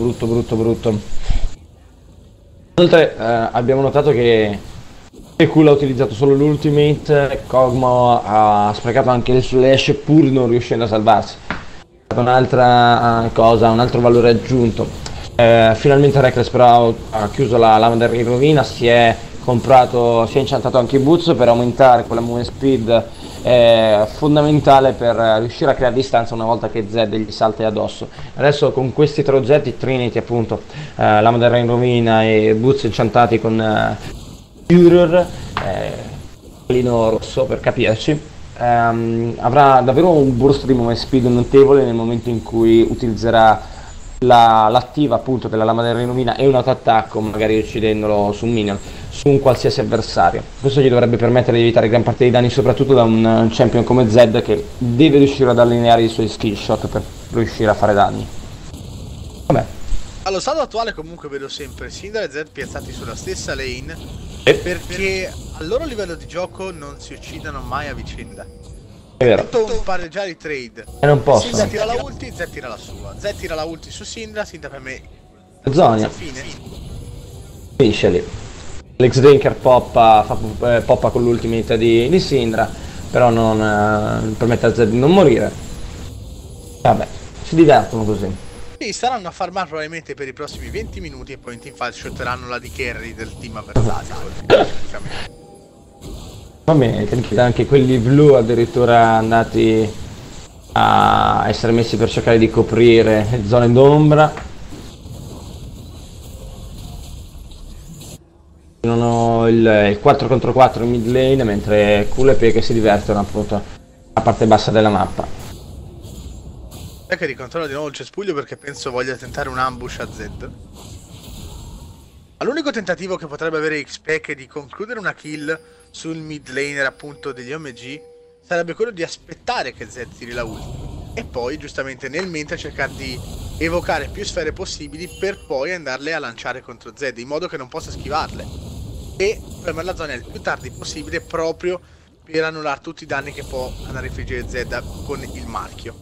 Inoltre abbiamo notato che Cool ha utilizzato solo l'ultimate, Kog'Maw ha sprecato anche il flash pur non riuscendo a salvarsi. Un'altra cosa, un altro valore aggiunto. Finalmente Reckless però ha chiuso la Lavender in rovina, si è inciantato anche i boots per aumentare quella movement speed fondamentale per riuscire a creare distanza una volta che Zed gli salta addosso. Adesso con questi 3 oggetti, Trinity appunto, Lavender in rovina e boots inciantati con Furor, pallino rosso per capirci, avrà davvero un burst di movement speed notevole nel momento in cui utilizzerà l'attiva appunto della lama della rinomina e un autoattacco, magari uccidendolo su un minion, su un qualsiasi avversario. Questo gli dovrebbe permettere di evitare gran parte dei danni, soprattutto da un champion come Zed che deve riuscire ad allineare i suoi skill shot per riuscire a fare danni. Vabbè. Allo stato attuale comunque vedo sempre Syndra e Zed piazzati sulla stessa lane, perché al loro livello di gioco non si uccidono mai a vicenda. È vero. Un pareggiare i trade. E non posso. Syndra tira la ulti, Zed tira la sua. Zed tira la ulti su Syndra per me Zhonia finisce lì. L'X-Drinker poppa con l'ultimate di Syndra, però non permette a Zed di non morire. Vabbè, si divertono così. Quindi staranno a farmare probabilmente per i prossimi 20 minuti e poi in teamfight shotteranno la di carry del team avversario. Va bene, anche quelli blu addirittura andati a essere messi per cercare di coprire le zone d'ombra. Non ho il 4 contro 4 in mid lane, mentre Cool e Peck si divertono appunto alla parte bassa della mappa. Che ricontrolla di nuovo il cespuglio perché penso voglia tentare un ambush a Zed. Ma l'unico tentativo che potrebbe avere X-Pack di concludere una kill sul mid laner appunto degli OMG sarebbe quello di aspettare che Zed tiri la ulti e poi giustamente nel mentre cercare di evocare più sfere possibili per poi andarle a lanciare contro Zed in modo che non possa schivarle e premere la zona il più tardi possibile proprio per annullare tutti i danni che può andare a infliggere Zed con il marchio.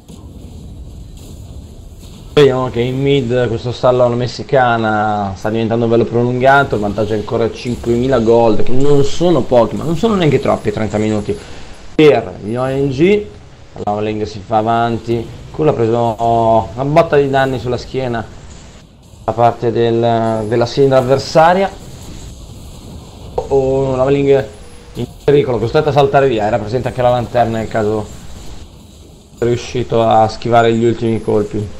Vediamo che in mid questo stallo messicana sta diventando bello prolungato, il vantaggio è ancora 5.000 gold, che non sono pochi, ma non sono neanche troppi 30 minuti per gli ONG. L'Overling si fa avanti, Cool ha preso una botta di danni sulla schiena da parte della Syndra avversaria. L'Overling in pericolo, costretto a saltare via, era presente anche la lanterna nel caso è riuscito a schivare gli ultimi colpi.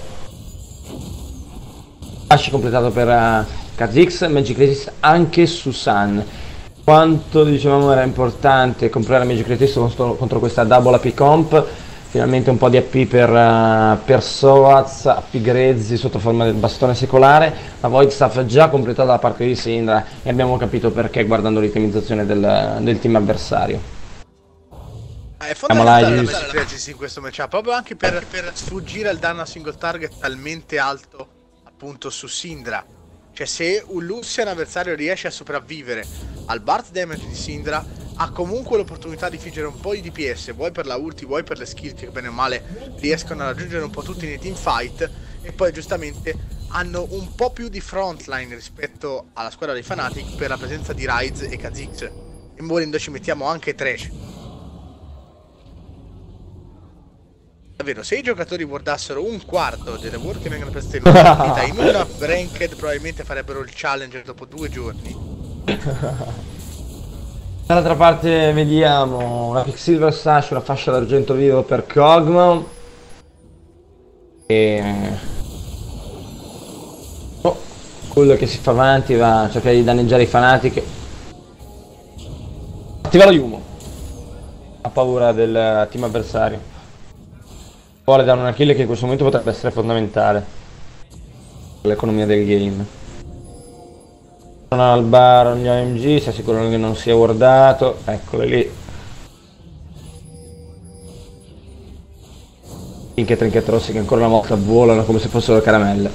Flash completato per Kha'Zix, Magic Resist anche su Sun. Quanto dicevamo era importante comprare Magic Resist contro questa double AP comp. Finalmente un po' di AP per Soaz, AP grezzi sotto forma del bastone secolare. La Void Staff già completata da parte di Syndra e abbiamo capito perché guardando l'itemizzazione del team avversario. È fondamentale la Magic Resist in questo matchup, proprio anche per sfuggire al danno a single target talmente alto appunto su Syndra. Cioè se un Lucian avversario riesce a sopravvivere al burst damage di Syndra ha comunque l'opportunità di figgere un po' di DPS, vuoi per la ulti, vuoi per le skill che bene o male riescono a raggiungere un po' tutti nei teamfight e poi giustamente hanno un po' più di frontline rispetto alla squadra dei Fnatic per la presenza di Ryze e Kha'Zix. E volendo ci mettiamo anche Thresh. Davvero, se i giocatori guardassero un quarto delle work che vengono prestate in una partita in una ranked probabilmente farebbero il challenger dopo 2 giorni. Dall'altra parte vediamo una Quicksilver Sash, una fascia d'argento vivo per Kog'Maw e quello che si fa avanti va a cercare di danneggiare i Fnatic. Attiva lo Yumo, ha paura del team avversario. Vuole dare una kill che in questo momento potrebbe essere fondamentale per l'economia del game. Sono al Baron gli OMG, si assicurano che non sia wardato, eccole lì. Finché trinchette rossi che ancora una volta volano come se fossero caramelle.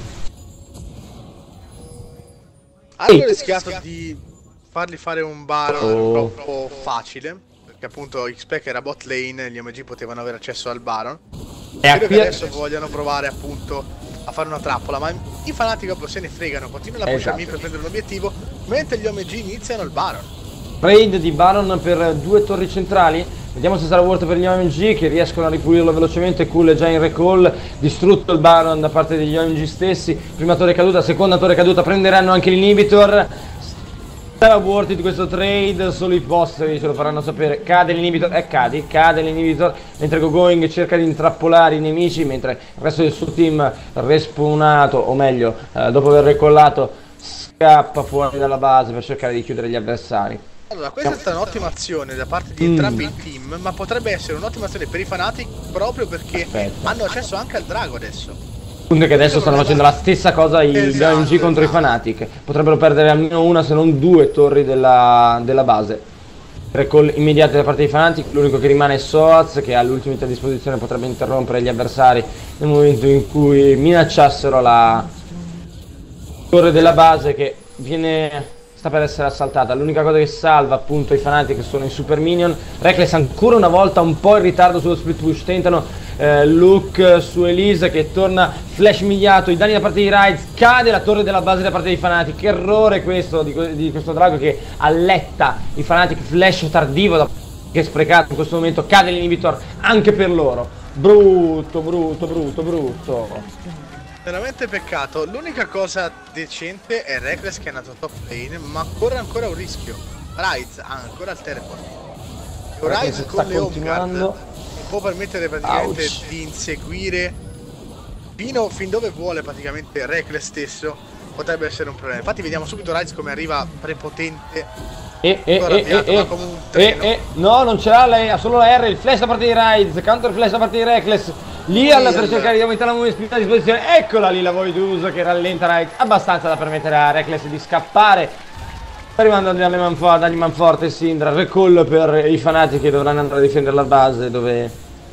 Hanno rischiato di fargli fare un Baron troppo facile, perché appunto X-Pack era bot lane, gli OMG potevano avere accesso al Baron. Credo che adesso vogliano provare appunto a fare una trappola, ma i Fnatic proprio se ne fregano, continuano a pushare per prendere l'obiettivo, mentre gli OMG iniziano il Baron. Raid di Baron per 2 torri centrali, vediamo se sarà worth per gli OMG che riescono a ripulirlo velocemente. Cool è già in recall, distrutto il Baron da parte degli OMG stessi, prima torre caduta, seconda torre caduta, prenderanno anche l'inhibitor. Sarà worth di questo trade, solo i posteri ce lo faranno sapere. Cade l'inhibitor, cade l'inhibitor, mentre Gogoing cerca di intrappolare i nemici, mentre il resto del suo team respawnato, o meglio, dopo aver recollato, scappa fuori dalla base per cercare di chiudere gli avversari. Allora, questa è stata un'ottima azione da parte di entrambi i team, ma potrebbe essere un'ottima azione per i Fnatic proprio perché hanno accesso anche al drago adesso. Punto che adesso stanno facendo la stessa cosa gli OMG contro i Fnatic. Potrebbero perdere almeno una se non 2 torri della base. Recall immediate da parte dei Fnatic. L'unico che rimane è Soaz, che all'ultimate a disposizione potrebbe interrompere gli avversari nel momento in cui minacciassero la torre della base che sta per essere assaltata. L'unica cosa che salva appunto i Fnatic sono i super minion. Reckless ancora una volta un po' in ritardo sullo split push, tentano look su Elise che torna flash immediato, i danni da parte di Ryze, cade la torre della base da parte dei Fnatic. Che errore questo di questo drago che alletta i Fnatic, flash tardivo che è sprecato in questo momento, cade l'inhibitor anche per loro. Brutto. Veramente peccato. L'unica cosa decente è Reckless che è andato top lane, ma corre ancora un rischio. Ryze ha ancora il teleport. E Ryze con le home guard può permettere praticamente di inseguire fin dove vuole praticamente Reckless stesso. Potrebbe essere un problema. Infatti vediamo subito Ryze come arriva prepotente. No, non ce l'ha lei, ha solo la R, il flash da parte di Ryze, counter flash da parte di Reckless. Lial per cercare di aumentare la mobilità a disposizione. Eccola lì la Voidooz che rallenta Ryze abbastanza da permettere a Reckless di scappare. Sta arrivando dagli Manforte e Syndra. Recall per i fanatici che dovranno andare a difendere la base, dove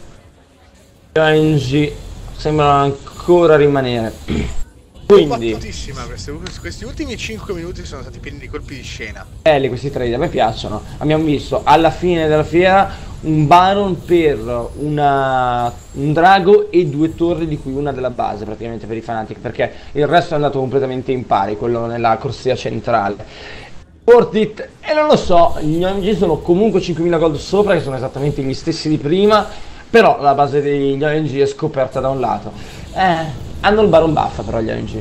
ONG sembrano ancora rimanere. Quindi questi ultimi 5 minuti sono stati pieni di colpi di scena. Belli questi trade, a me piacciono. Abbiamo visto alla fine della fiera un Baron per un drago e 2 torri, di cui una della base praticamente per i Fnatic, perché il resto è andato completamente in pari, quello nella corsia centrale. Worth it, e non lo so, gli OMG sono comunque 5.000 gold sopra, che sono esattamente gli stessi di prima, però la base degli OMG è scoperta da un lato. Hanno il Baron buff però gli OMG.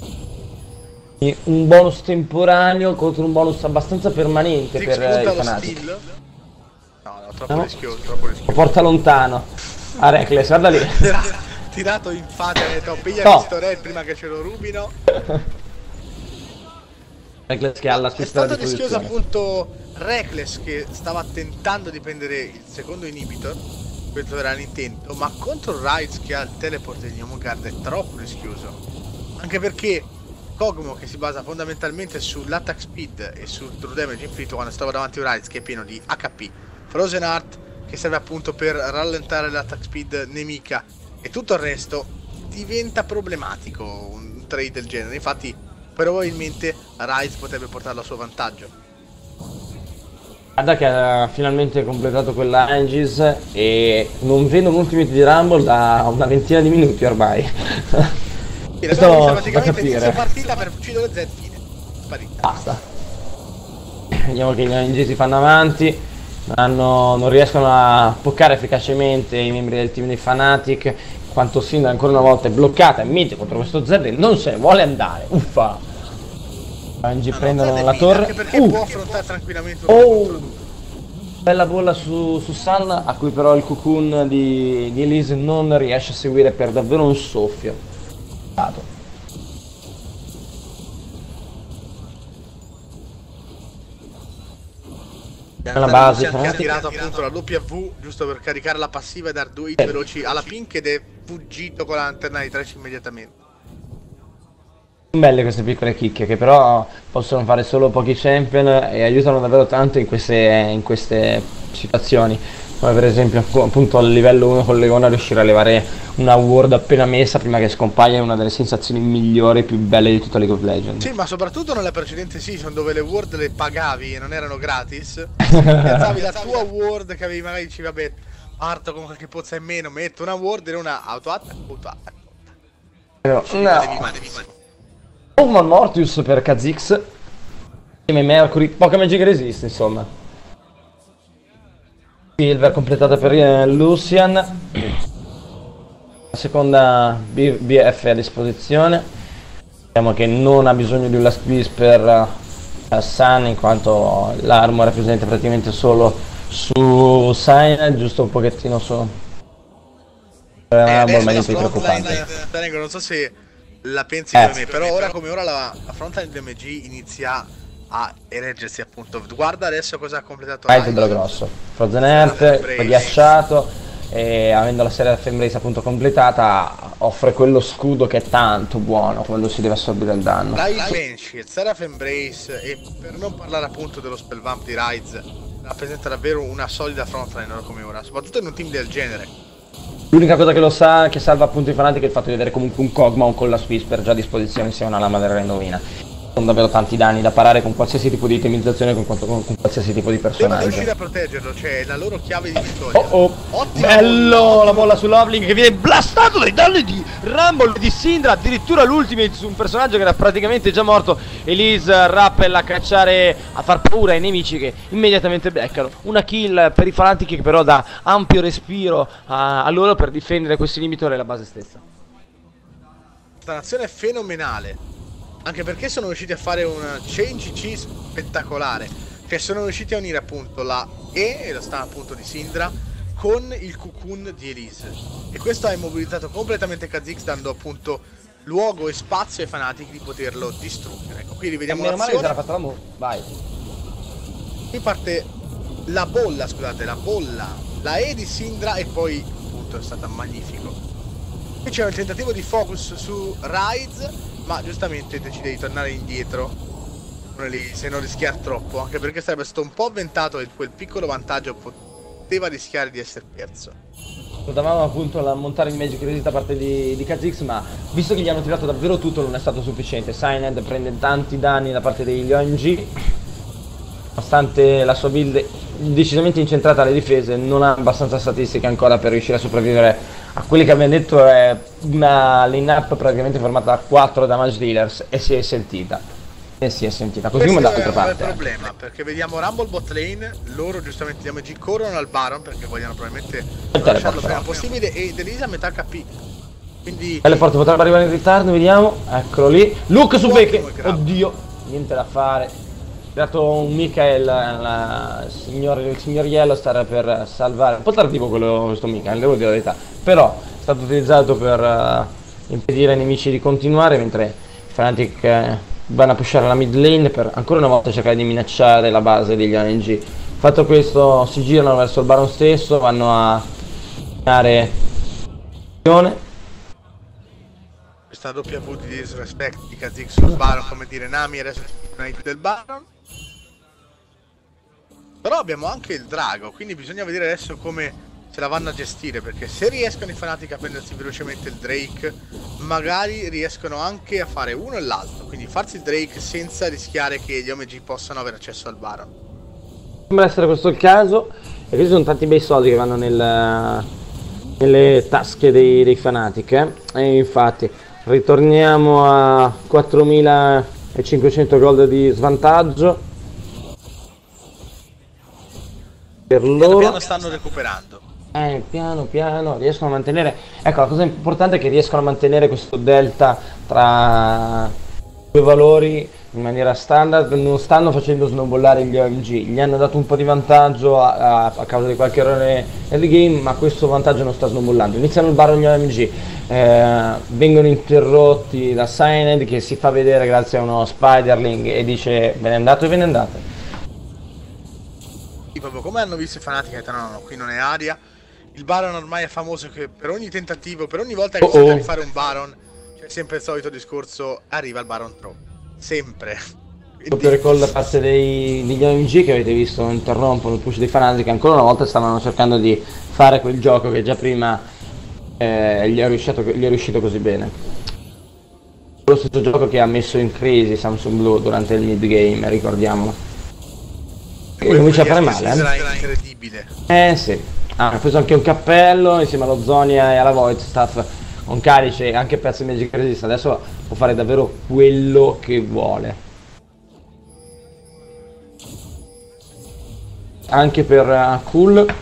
Un bonus temporaneo contro un bonus abbastanza permanente per i Fnatic. No, troppo rischioso, troppo rischioso. Lo porta lontano. A Reckless, guarda lì. Tirato in faccia, ha detto piglia questo red prima che ce lo rubino. Reckless che ha la è stato rischioso appunto Reckless che stava tentando di prendere il secondo inhibitor. Questo era l'intento, ma contro Ryze che ha il teleport degli Home Guard è troppo rischioso. Anche perché Kog'Maw, che si basa fondamentalmente sull'attack speed e sul true damage infinito quando stava davanti a Ryze che è pieno di HP, Frozen Heart che serve appunto per rallentare l'attack speed nemica, e tutto il resto diventa problematico un trade del genere. Infatti probabilmente Ryze potrebbe portarlo a suo vantaggio. Guarda che ha finalmente completato quella Aegis e non vedo un Ultimate di Rumble da una ventina di minuti ormai. Questo praticamente inizio partita per uccidere Z, fine. Sparita. Basta. Vediamo che gli ONG si fanno avanti, non riescono a poccare efficacemente i membri del team dei Fnatic, quanto Syndra ancora una volta è bloccata e mette contro questo Z e non se ne vuole andare. Uffa. ONG prendono la torre. Anche perché può affrontare tranquillamente bella bolla su Sun, a cui però il cocoon di Elise non riesce a seguire per davvero un soffio. La base ha tirato appunto la W giusto per caricare la passiva e dar 2 hit veloci alla Pink, ed è fuggito con la lanterna di Thresh immediatamente. Belle queste piccole chicche che però possono fare solo pochi champion e aiutano davvero tanto in queste situazioni, come per esempio appunto al livello 1 con Leona riuscire a levare una ward appena messa prima che scompaia è una delle sensazioni migliori e più belle di tutta League of Legends. Sì, ma soprattutto nella precedente season dove le ward le pagavi e non erano gratis, piazzavi la tua ward che avevi, magari dici vabbè parto con qualche pozza in meno, metto una ward e una auto-attack. Però un Mortius per Kha'Zix insieme Mercury, poca magic resist insomma. Silver completata per Lucian, la seconda BF a disposizione. Vediamo che non ha bisogno di un last piece per Sun, in quanto l'armor è presente praticamente solo su Sign, giusto un pochettino su niente di preoccupante. Non so se la pensi come me, però ora come ora la frontline di MG inizia a ereggersi appunto. Guarda adesso cosa ha completato Ryze è bello grosso, Frozen Earth, poi ghiacciato, e avendo la serie Fembrace appunto completata offre quello scudo che è tanto buono quando si deve assorbire il danno. Live Banshee, Seraph Embrace, e per non parlare appunto dello spellvamp di Ryze, rappresenta davvero una solida frontline ora come ora, soprattutto in un team del genere. L'unica cosa che lo sa, che salva appunto i Fnatic, è il fatto di avere comunque un Kog'Maw con la Whisper già a disposizione insieme a una lama della Rendovina. Sono davvero tanti danni da parare con qualsiasi tipo di itemizzazione, con qualsiasi tipo di personaggio. Devono riuscire a proteggerlo, cioè la loro chiave di vittoria. Bello la bolla su Loveling che viene blastato dai danni di Rumble di Syndra, addirittura l'ultimate su un personaggio che era praticamente già morto. Elise rappella a cacciare, a far paura ai nemici che immediatamente beccano. Una kill per i Fnatic che però dà ampio respiro a loro per difendere questo inibitore e la base stessa. stata un'azione fenomenale. Anche perché sono riusciti a fare un change C spettacolare. Cioè sono riusciti a unire appunto la E lo stun appunto di Syndra con il cocoon di Elise. E questo ha immobilizzato completamente Kha'Zix, dando appunto luogo e spazio ai Fnatic di poterlo distruggere. Ecco, qui rivediamo l'azione. Vai. Qui parte la bolla, scusate, la E di Syndra e poi appunto è stata magnifico. Qui c'è un tentativo di focus su Ryze, ma giustamente decide di tornare indietro se non rischiare troppo, anche perché sarebbe stato un po' avventato e quel piccolo vantaggio poteva rischiare di essere perso. Potevamo appunto montare il Magic Resist da parte di Kha'Zix, ma visto che gli hanno tirato davvero tutto non è stato sufficiente. Syed prende tanti danni da parte degli OMG, nonostante la sua build decisamente incentrata alle difese, non ha abbastanza statistiche ancora per riuscire a sopravvivere a quelli che abbiamo detto è una line-up praticamente formata da 4 damage dealers e si è sentita. Così come dall'altra parte. Questo è un problema, perché vediamo Rumble bot lane, loro giustamente gli OMG corrono al Baron perché vogliono probabilmente lasciarlo il prima possibile e Elise a metà KP. Quindi Teleport potrebbe arrivare in ritardo, vediamo. Eccolo lì. Look su Peke. Oddio, niente da fare. Ha dato un Mikael, il signor Yellowstar per salvare. Un po' tardivo questo Mikael, devo dire la verità. Però è stato utilizzato per impedire ai nemici di continuare, mentre i Fnatic vanno a pushare la mid lane per ancora una volta cercare di minacciare la base degli ONG. Fatto questo si girano verso il Baron stesso, vanno a minare questa W di disrespect di Kha'Zix sul Baron, come dire Nami adesso non è più del Baron. Però abbiamo anche il drago, quindi bisogna vedere adesso come se la vanno a gestire, perché se riescono i Fnatic a prendersi velocemente il Drake, magari riescono anche a fare uno e l'altro, quindi farsi il Drake senza rischiare che gli OMG possano avere accesso al Baron. Sembra essere questo il caso, e questi sono tanti bei soldi che vanno nelle tasche dei Fnatic, e infatti ritorniamo a 4500 gold di svantaggio per loro. Piano stanno recuperando. Piano piano riescono a mantenere, ecco, la cosa importante è che riescono a mantenere questo delta tra due valori in maniera standard, non stanno facendo snowballare gli OMG, gli hanno dato un po' di vantaggio a causa di qualche errore early game, ma questo vantaggio non sta snowballando. Iniziano il Baron gli OMG, vengono interrotti da Syed che si fa vedere grazie a uno Spiderling e dice ve ne andate o ve ne andate. Proprio come hanno visto i Fnatic, no, qui non è aria. Il Baron ormai è famoso che per ogni tentativo, per ogni volta che si cerca di fare un Baron, c'è sempre il solito discorso, arriva il Baron throw. Sempre. Doppio recall da parte degli OMG che avete visto interrompono il push dei Fnatic, che ancora una volta stavano cercando di fare quel gioco che già prima gli è riuscito così bene. Lo stesso gioco che ha messo in crisi Samsung Blue durante il mid game, ricordiamolo. E comincia a fare male, incredibile. Sì. Ha preso anche un cappello insieme allo Zonia e alla Void Staff, un calice e anche pezzo di Magic Resist. Adesso può fare davvero quello che vuole. Anche per Cool.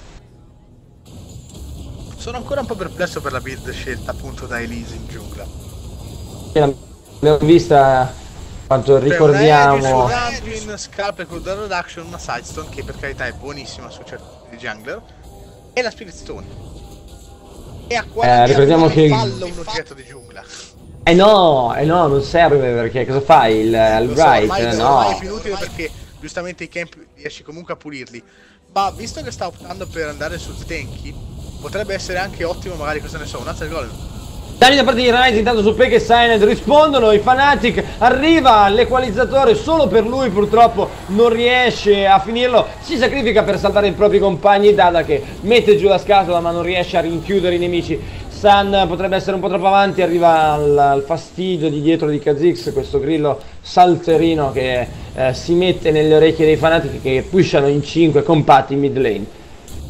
Sono ancora un po' perplesso per la build scelta appunto da Elise in giungla. L'ho vista, quanto ricordiamo. Una Scalp e Cooldown Reduction, una Sidestone che per carità è buonissima su certi jungler, e la Spirit Stone. E a 40 ricordiamo che fallo un oggetto di giungla. No, non serve, perché cosa fai? Il right? No. Ormai è più utile perché giustamente i camp riesci comunque a pulirli. Ma visto che sta optando per andare sul tanky, potrebbe essere anche ottimo, magari, cosa ne so, un altro gol. Danni da parte di Ryze, intanto su Peke e Syed rispondono, i Fnatic, arriva l'equalizzatore, solo per lui purtroppo non riesce a finirlo, si sacrifica per salvare i propri compagni, Dada che mette giù la scatola ma non riesce a rinchiudere i nemici. Sun potrebbe essere un po' troppo avanti, arriva al fastidio di dietro di Kha'Zix, questo grillo salterino che si mette nelle orecchie dei Fnatic che pushano in 5 compatti in mid lane.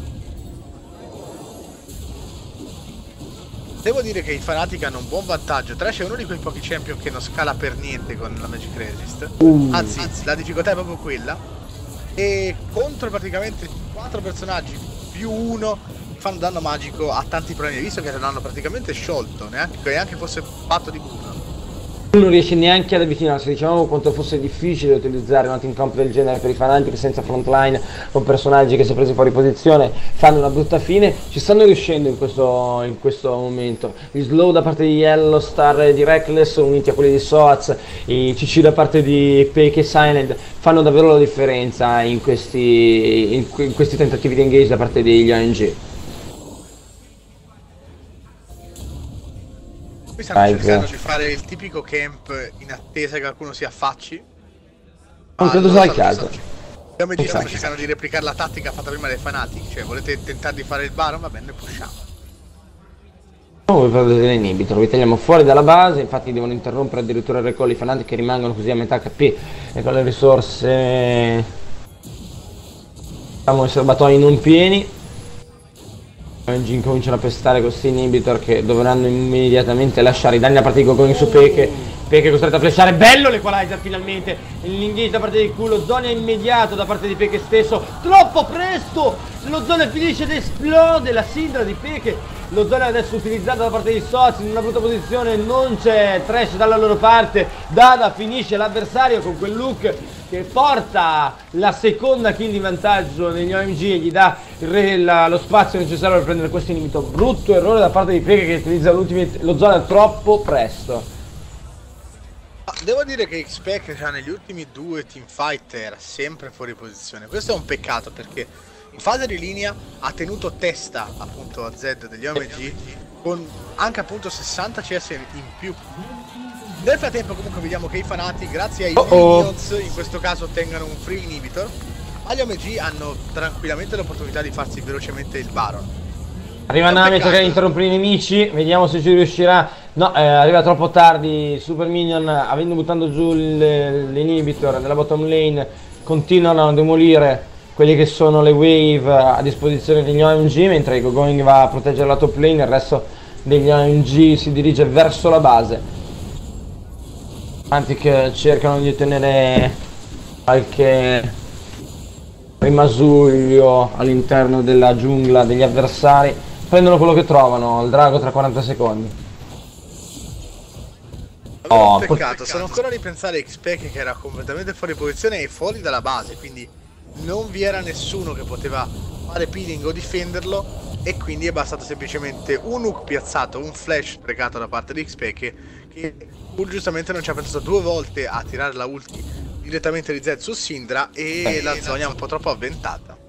Devo dire che i Fnatic hanno un buon vantaggio. Thresh è uno di quei pochi champion che non scala per niente con la Magic Resist. Anzi, la difficoltà è proprio quella. E contro praticamente 4 personaggi più uno fanno danno magico a tanti problemi, visto che l'hanno praticamente sciolto, neanche fosse fatto di burro. Non riesce neanche ad avvicinarsi, diciamo quanto fosse difficile utilizzare un team comp del genere per i fanatici senza frontline con personaggi che si presi fuori posizione, fanno una brutta fine. Ci stanno riuscendo in questo momento. Gli slow da parte di Yellow Star di Reckless uniti a quelli di Soaz, i CC da parte di Peke e Silent fanno davvero la differenza in questi tentativi di engage da parte degli OMG. Qui stanno cercando di fare il tipico camp in attesa che qualcuno si affacci. Non credo sia il caso. Gli OMG stanno cercando di replicare la tattica fatta prima dai Fnatic, cioè volete tentare di fare il Baron, va bene, pushiamo. Voi perdete l'inhibitor, vi tagliamo fuori dalla base, infatti devono interrompere addirittura il recall i Fnatic che rimangono così a metà HP e con le risorse diciamo i serbatoi non pieni. OMG incominciano a pestare questi inhibitor che dovranno immediatamente lasciare i danni da parte di Gogoing su Peke. Peke è costretto a flashare, bello l'equalizer finalmente, l'engage da parte di culo, zona immediato da parte di Peke stesso, troppo presto, lo zona finisce ed esplode la Syndra di Peke, lo zona è adesso utilizzato da parte di Soaz in una brutta posizione, non c'è trash dalla loro parte, Dada finisce l'avversario con quel look che porta la seconda kill di vantaggio negli OMG e gli dà lo spazio necessario per prendere questo inibito. Brutto errore da parte di Peke che utilizza lo zona troppo presto. Devo dire che Xpec negli ultimi 2 teamfight era sempre fuori posizione. Questo è un peccato perché in fase di linea ha tenuto testa appunto a Z degli OMG con anche appunto 60 CS in più. Nel frattempo comunque vediamo che i Fnatic grazie ai minions in questo caso ottengono un free inhibitor, ma gli OMG hanno tranquillamente l'opportunità di farsi velocemente il Baron. Arriva Nami a cercare di interrompere i nemici, vediamo se ci riuscirà. No, arriva troppo tardi, Super Minion avendo buttato giù l'inhibitor nella bottom lane continuano a demolire quelli che sono le wave a disposizione degli OMG, mentre Gogoing va a proteggere la top lane, il resto degli OMG si dirige verso la base. Fnatic cercano di ottenere qualche rimasuglio all'interno della giungla degli avversari, prendono quello che trovano, il drago tra 40 secondi. Oh, peccato, sono ancora a ripensare Xpec che era completamente fuori posizione e fuori dalla base, quindi non vi era nessuno che poteva fare peeling o difenderlo e quindi è bastato semplicemente un hook piazzato, un flash sprecato da parte di Xpec che giustamente non ci ha pensato 2 volte a tirare la ulti direttamente di Z su Syndra e la zona è un po' troppo avventata.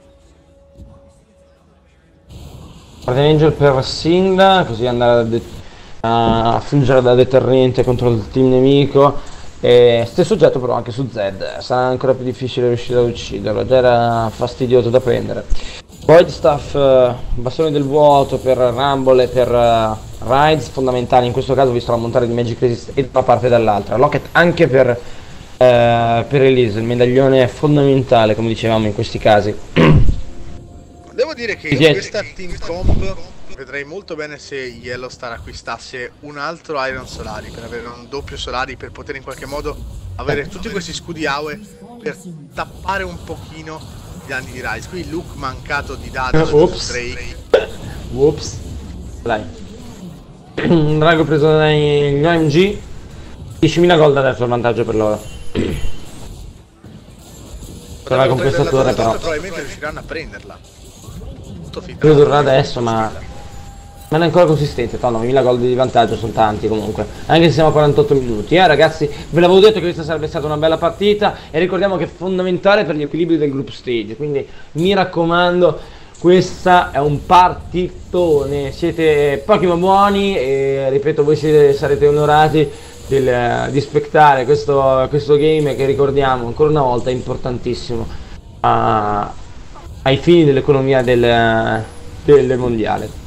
Guardian Angel per Syndra, così andare a fungere da deterrente contro il team nemico. E stesso oggetto però anche su Zed, sarà ancora più difficile riuscire ad ucciderlo, già era fastidioso da prendere. Void Staff, bastone del vuoto per Rumble e per Rides, fondamentali in questo caso visto la montare di Magic Resist e da una parte e dall'altra. Locket anche per Elise, il medaglione è fondamentale come dicevamo in questi casi. Devo dire che in questa team comp vedrei molto bene se Yellow Star acquistasse un altro Iron Solari per avere un doppio Solari, per poter in qualche modo avere tutti questi scudi AOE per tappare un pochino gli danni di Rise. Qui look mancato di Dada Drake. Whoops. Dai. Un drago preso dagli OMG. 10.000 gold adesso il vantaggio per loro. Con la compensazione però probabilmente riusciranno a prenderla. credo durerà adesso, ma non è ancora consistente. 9.000 gol di vantaggio sono tanti comunque, anche se siamo a 48 minuti. Ragazzi, ve l'avevo detto che questa sarebbe stata una bella partita e ricordiamo che è fondamentale per gli equilibri del group stage, quindi mi raccomando, questa è un partitone, siete pochi ma buoni e ripeto, voi sarete onorati di spettare questo game che ricordiamo ancora una volta è importantissimo ai fini dell'economia del mondiale.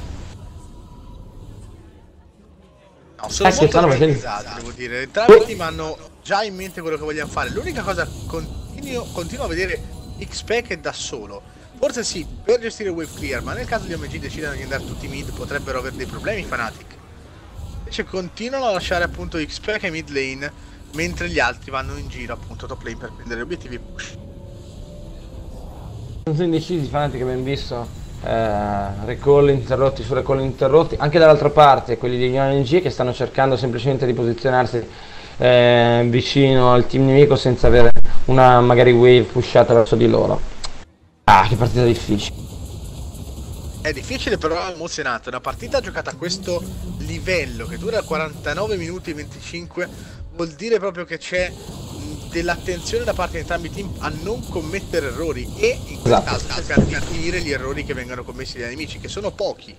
No, sono molto organizzati, devo dire. Entrambi i team hanno già in mente quello che vogliono fare. L'unica cosa, continuo a vedere Xpec da solo. Forse sì, per gestire wave clear, ma nel caso di OMG decidano di andare tutti mid potrebbero avere dei problemi Fnatic. Invece continuano a lasciare appunto Xpec e mid lane, mentre gli altri vanno in giro appunto top lane per prendere obiettivi push. Non sono indecisi Fnatic, che abbiamo visto recall interrotti su recall interrotti, anche dall'altra parte quelli degli ONG che stanno cercando semplicemente di posizionarsi vicino al team nemico senza avere una magari wave pushata verso di loro. Ah, che partita difficile. È difficile però emozionante, una partita giocata a questo livello che dura 49 minuti e 25 vuol dire proprio che c'è dell'attenzione da parte di entrambi i team a non commettere errori e in questo caso cercare di finire gli errori che vengono commessi dai nemici, che sono pochi.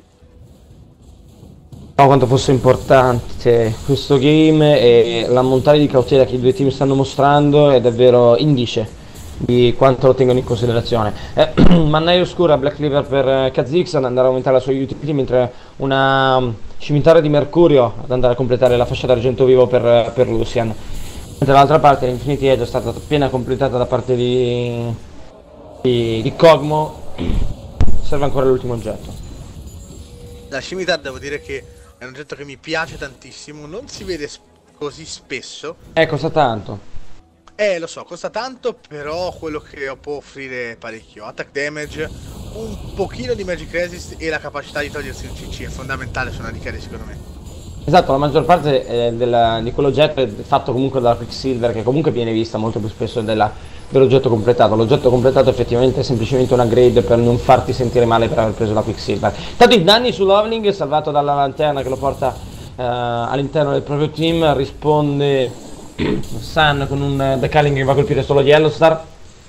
No, quanto fosse importante questo game e l'ammontare di cautela che i due team stanno mostrando è davvero indice di quanto lo tengono in considerazione. Mannaia oscura, Black Cleaver per Kha'Zix ad andare a aumentare la sua utility, mentre una cimitero di Mercurio ad andare a completare la fascia d'argento vivo per Lucian. Mentre dall'altra parte l'Infinity Edge è stata appena completata da parte di Kog'Maw. Serve ancora l'ultimo oggetto. La scimitar devo dire che è un oggetto che mi piace tantissimo, non si vede così spesso. Costa tanto. Lo so, costa tanto, però quello che può offrire parecchio. Attack damage, un pochino di magic resist e la capacità di togliersi un CC è fondamentale su una DK secondo me. Esatto, la maggior parte di quell'oggetto è fatto comunque dalla Quicksilver, che comunque viene vista molto più spesso dell'oggetto completato. L'oggetto completato effettivamente è semplicemente un upgrade per non farti sentire male per aver preso la Quicksilver. Tanto i danni sull'Oveling, salvato dalla lanterna che lo porta all'interno del proprio team, risponde Sun con un decaling che va a colpire solo Yellowstar.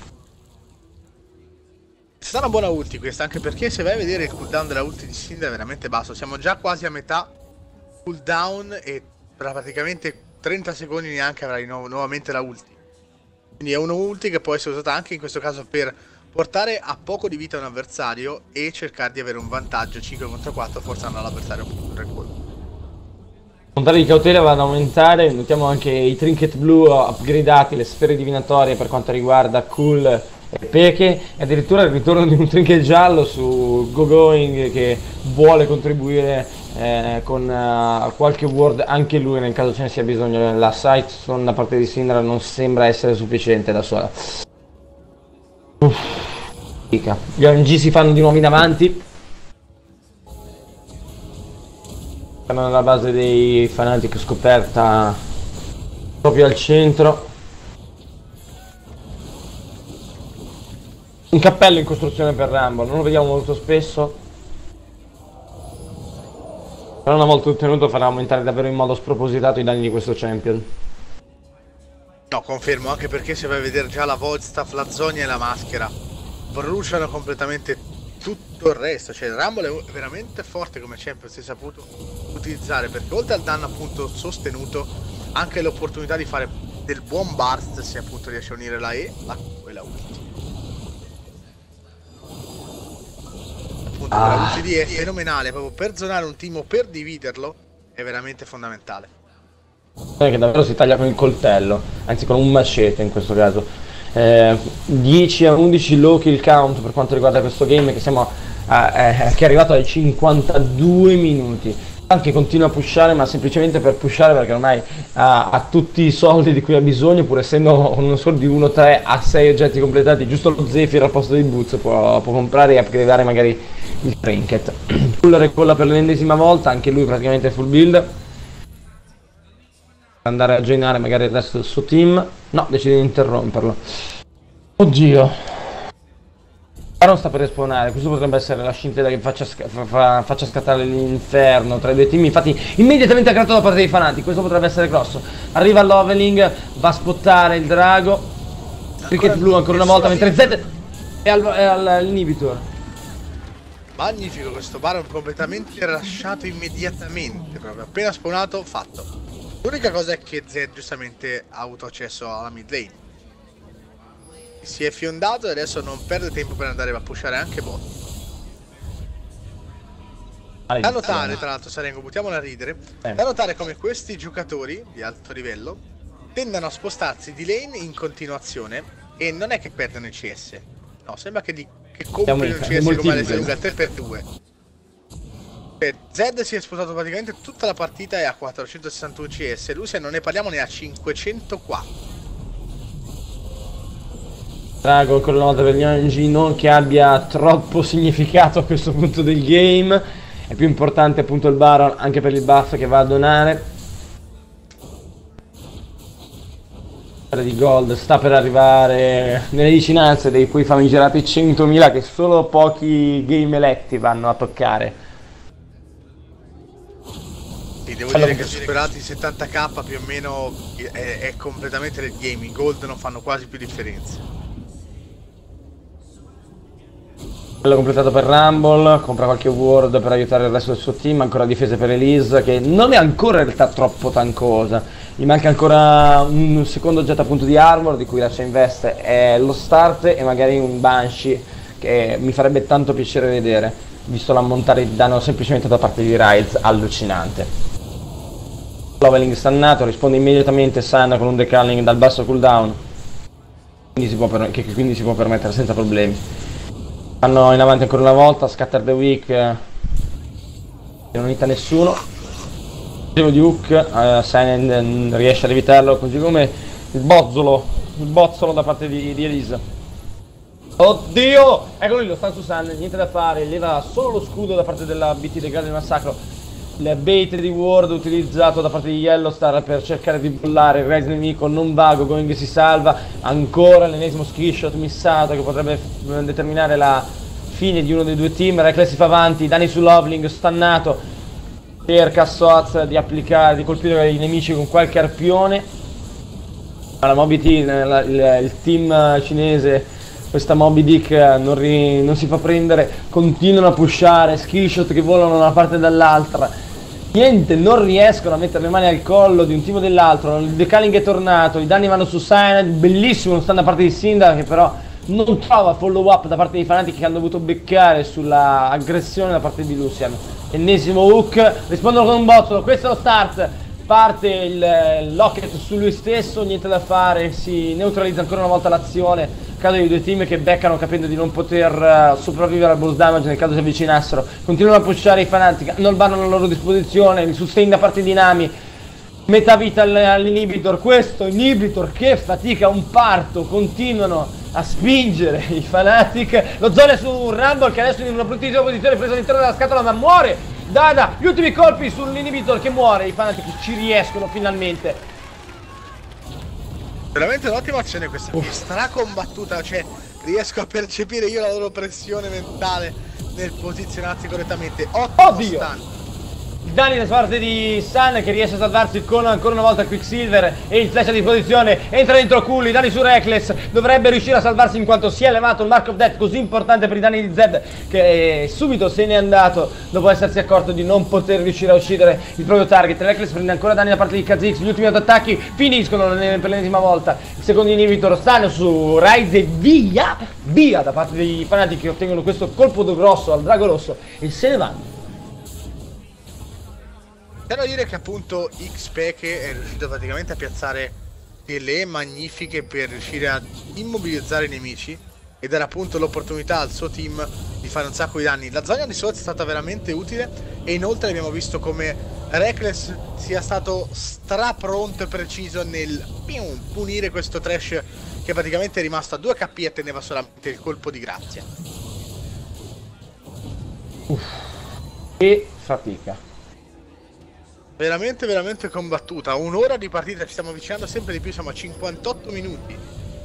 È stata una buona ulti questa, anche perché se vai a vedere il cooldown della ulti di Syndra è veramente basso. Siamo già quasi a metà cooldown e praticamente 30 secondi neanche avrai nuovamente la ulti. Quindi è una ulti che può essere usata anche in questo caso per portare a poco di vita un avversario e cercare di avere un vantaggio 5 contro 4 forzando l'avversario un recall. Il montare di cautela va ad aumentare, notiamo anche i trinket blu upgradati, le sfere divinatorie per quanto riguarda Cool e Peke, e addirittura il ritorno di un trinket giallo su Gogoing che vuole contribuire con qualche ward anche lui nel caso ce ne sia bisogno. La Sightstone da parte di Syndra non sembra essere sufficiente da sola. Gli ONG si fanno di nuovo in avanti. Stanno nella base dei Fnatic scoperta proprio al centro. Un cappello in costruzione per Rumble, non lo vediamo molto spesso. Però una volta ottenuto farà aumentare davvero in modo spropositato i danni di questo champion. No, confermo, anche perché se vai a vedere già la Voidstaff, la Zonia e la maschera bruciano completamente tutto il resto. Cioè il Rumble è veramente forte come champion, si è saputo utilizzare, perché oltre al danno appunto sostenuto anche l'opportunità di fare del buon burst se appunto riesce a unire la E, la Q e la ulti. Appunto la ulti di E è fenomenale, proprio per zonare un team o per dividerlo è veramente fondamentale. Che davvero si taglia con il coltello, anzi con un machete in questo caso. 10 a 11 low kill count per quanto riguarda questo game, che siamo che è arrivato ai 52 minuti. Anche continua a pushare, ma semplicemente per pushare, perché ormai ha tutti i soldi di cui ha bisogno, pur essendo uno score di 1-3 a 6 oggetti completati. Giusto lo Zephyr al posto di Boots può comprare e upgradare magari il trinket. Full recolla per l'ennesima volta, anche lui praticamente full build. Andare a joinare magari il resto del suo team. No, decide di interromperlo. Oddio. Baron sta per respawnare, questo potrebbe essere la scintilla che faccia scattare l'inferno tra i due team. Infatti immediatamente ha creato da parte dei Fnatic, questo potrebbe essere grosso. Arriva l'Oveling, va a spottare il drago. Cricket blu ancora una volta, mentre Z è all'inhibitor. Magnifico questo Baron, completamente lasciato immediatamente, proprio appena spawnato, fatto. L'unica cosa è che Z giustamente ha avuto accesso alla mid lane. Si è fiondato e adesso non perde tempo per andare a pushare anche bot. Da notare, tra l'altro, Sarengo, buttiamola a ridere. Da notare come questi giocatori di alto livello tendano a spostarsi di lane in continuazione e non è che perdono il CS. No, sembra che comprino il CS come alle lunga 3x2. Zed si è spostato praticamente tutta la partita e ha 461 CS. Lucian non ne parliamo, ne ha 504. Drago ancora una volta per gli OMG, non che abbia troppo significato a questo punto del game. È più importante appunto il Baron, anche per il buff che va a donare. Di gold sta per arrivare nelle vicinanze dei quei famigerati 100.000 che solo pochi game eletti vanno a toccare. Sì, devo dire che superati i 70k più o meno è completamente del game. I gold non fanno quasi più differenza. Quello completato per Rumble, compra qualche ward per aiutare il resto del suo team, ancora difese per Elise che non è ancora in realtà troppo tancosa, gli manca ancora un secondo oggetto appunto di armor di cui lascia in veste, è lo start e magari un Banshee che mi farebbe tanto piacere vedere, visto l'ammontare di danno semplicemente da parte di Ryze allucinante. Leveling stannato, risponde immediatamente Sun con un decaling dal basso cooldown, quindi si può permettere senza problemi. Vanno in avanti ancora una volta, Scatter the Weak, non aiuta nessuno. Di Hook, Sun riesce ad evitarlo, così come il bozzolo da parte di Elise. Oddio! Eccolo lì, lo sta su Sun, niente da fare, leva solo lo scudo da parte della BT del Grande Massacro. Il bait di ward utilizzato da parte di Yellowstar per cercare di bollare il raise nemico, non vago, Going si salva, ancora l'ennesimo skillshot missato che potrebbe determinare la fine di uno dei due team. Reckless si fa avanti, danni su Loveling, stannato, cerca Soaz di colpire i nemici con qualche arpione. Ma la Moby T, il team cinese, questa Moby Dick non si fa prendere, continuano a pushare, skillshot che volano da una parte e dall'altra. Niente, non riescono a mettere le mani al collo di un team o dell'altro. Il decaling è tornato, i danni vanno su Cyanide, bellissimo lo stand da parte di Syndra che però non trova follow up da parte dei fanatici che hanno dovuto beccare sulla aggressione da parte di Lucian. Ennesimo hook, rispondono con un bozzolo, questo è lo start. Parte il locket su lui stesso, niente da fare, si neutralizza ancora una volta l'azione. Caso di due team che beccano capendo di non poter sopravvivere al burst damage nel caso si avvicinassero. Continuano a pushare i fanatici, hanno il Baron a loro disposizione, il sustain da parte di Nami. Metà vita all'inhibitor, questo inhibitor che fatica un parto, continuano a spingere i fanatic. Lo Zone su un Rumble che adesso è in una bruttissima posizione, preso all'interno della scatola ma muore. Dada, gli ultimi colpi sull'inhibitor che muore, i fanatic ci riescono finalmente. Veramente un'ottima azione questa, stracombattuta, cioè riesco a percepire io la loro pressione mentale nel posizionarsi correttamente. Oddio! Stun. Danni da parte di Sun che riesce a salvarsi con ancora una volta Quicksilver e il flash a disposizione, entra dentro Cooley, danni su Reckless, dovrebbe riuscire a salvarsi in quanto si è elevato il Mark of Death così importante per i danni di Zed che subito se n'è andato dopo essersi accorto di non poter riuscire a uccidere il proprio target. Reckless prende ancora danni da parte di Kha'Zix, gli ultimi attacchi finiscono per l'ennesima volta, il secondo inhibitor stanno su Ryze e via da parte dei fanatici che ottengono questo colpo grosso al drago rosso e se ne vanno. C'è da dire che appunto X-Peke è riuscito praticamente a piazzare delle magnifiche per riuscire a immobilizzare i nemici e dare appunto l'opportunità al suo team di fare un sacco di danni. La zona di Soaz è stata veramente utile e inoltre abbiamo visto come Reckless sia stato strapronto e preciso nel punire questo trash che praticamente è rimasto a 2 HP e teneva solamente il colpo di grazia. Che fatica. Veramente combattuta, un'ora di partita, ci stiamo avvicinando sempre di più, siamo a 58 minuti.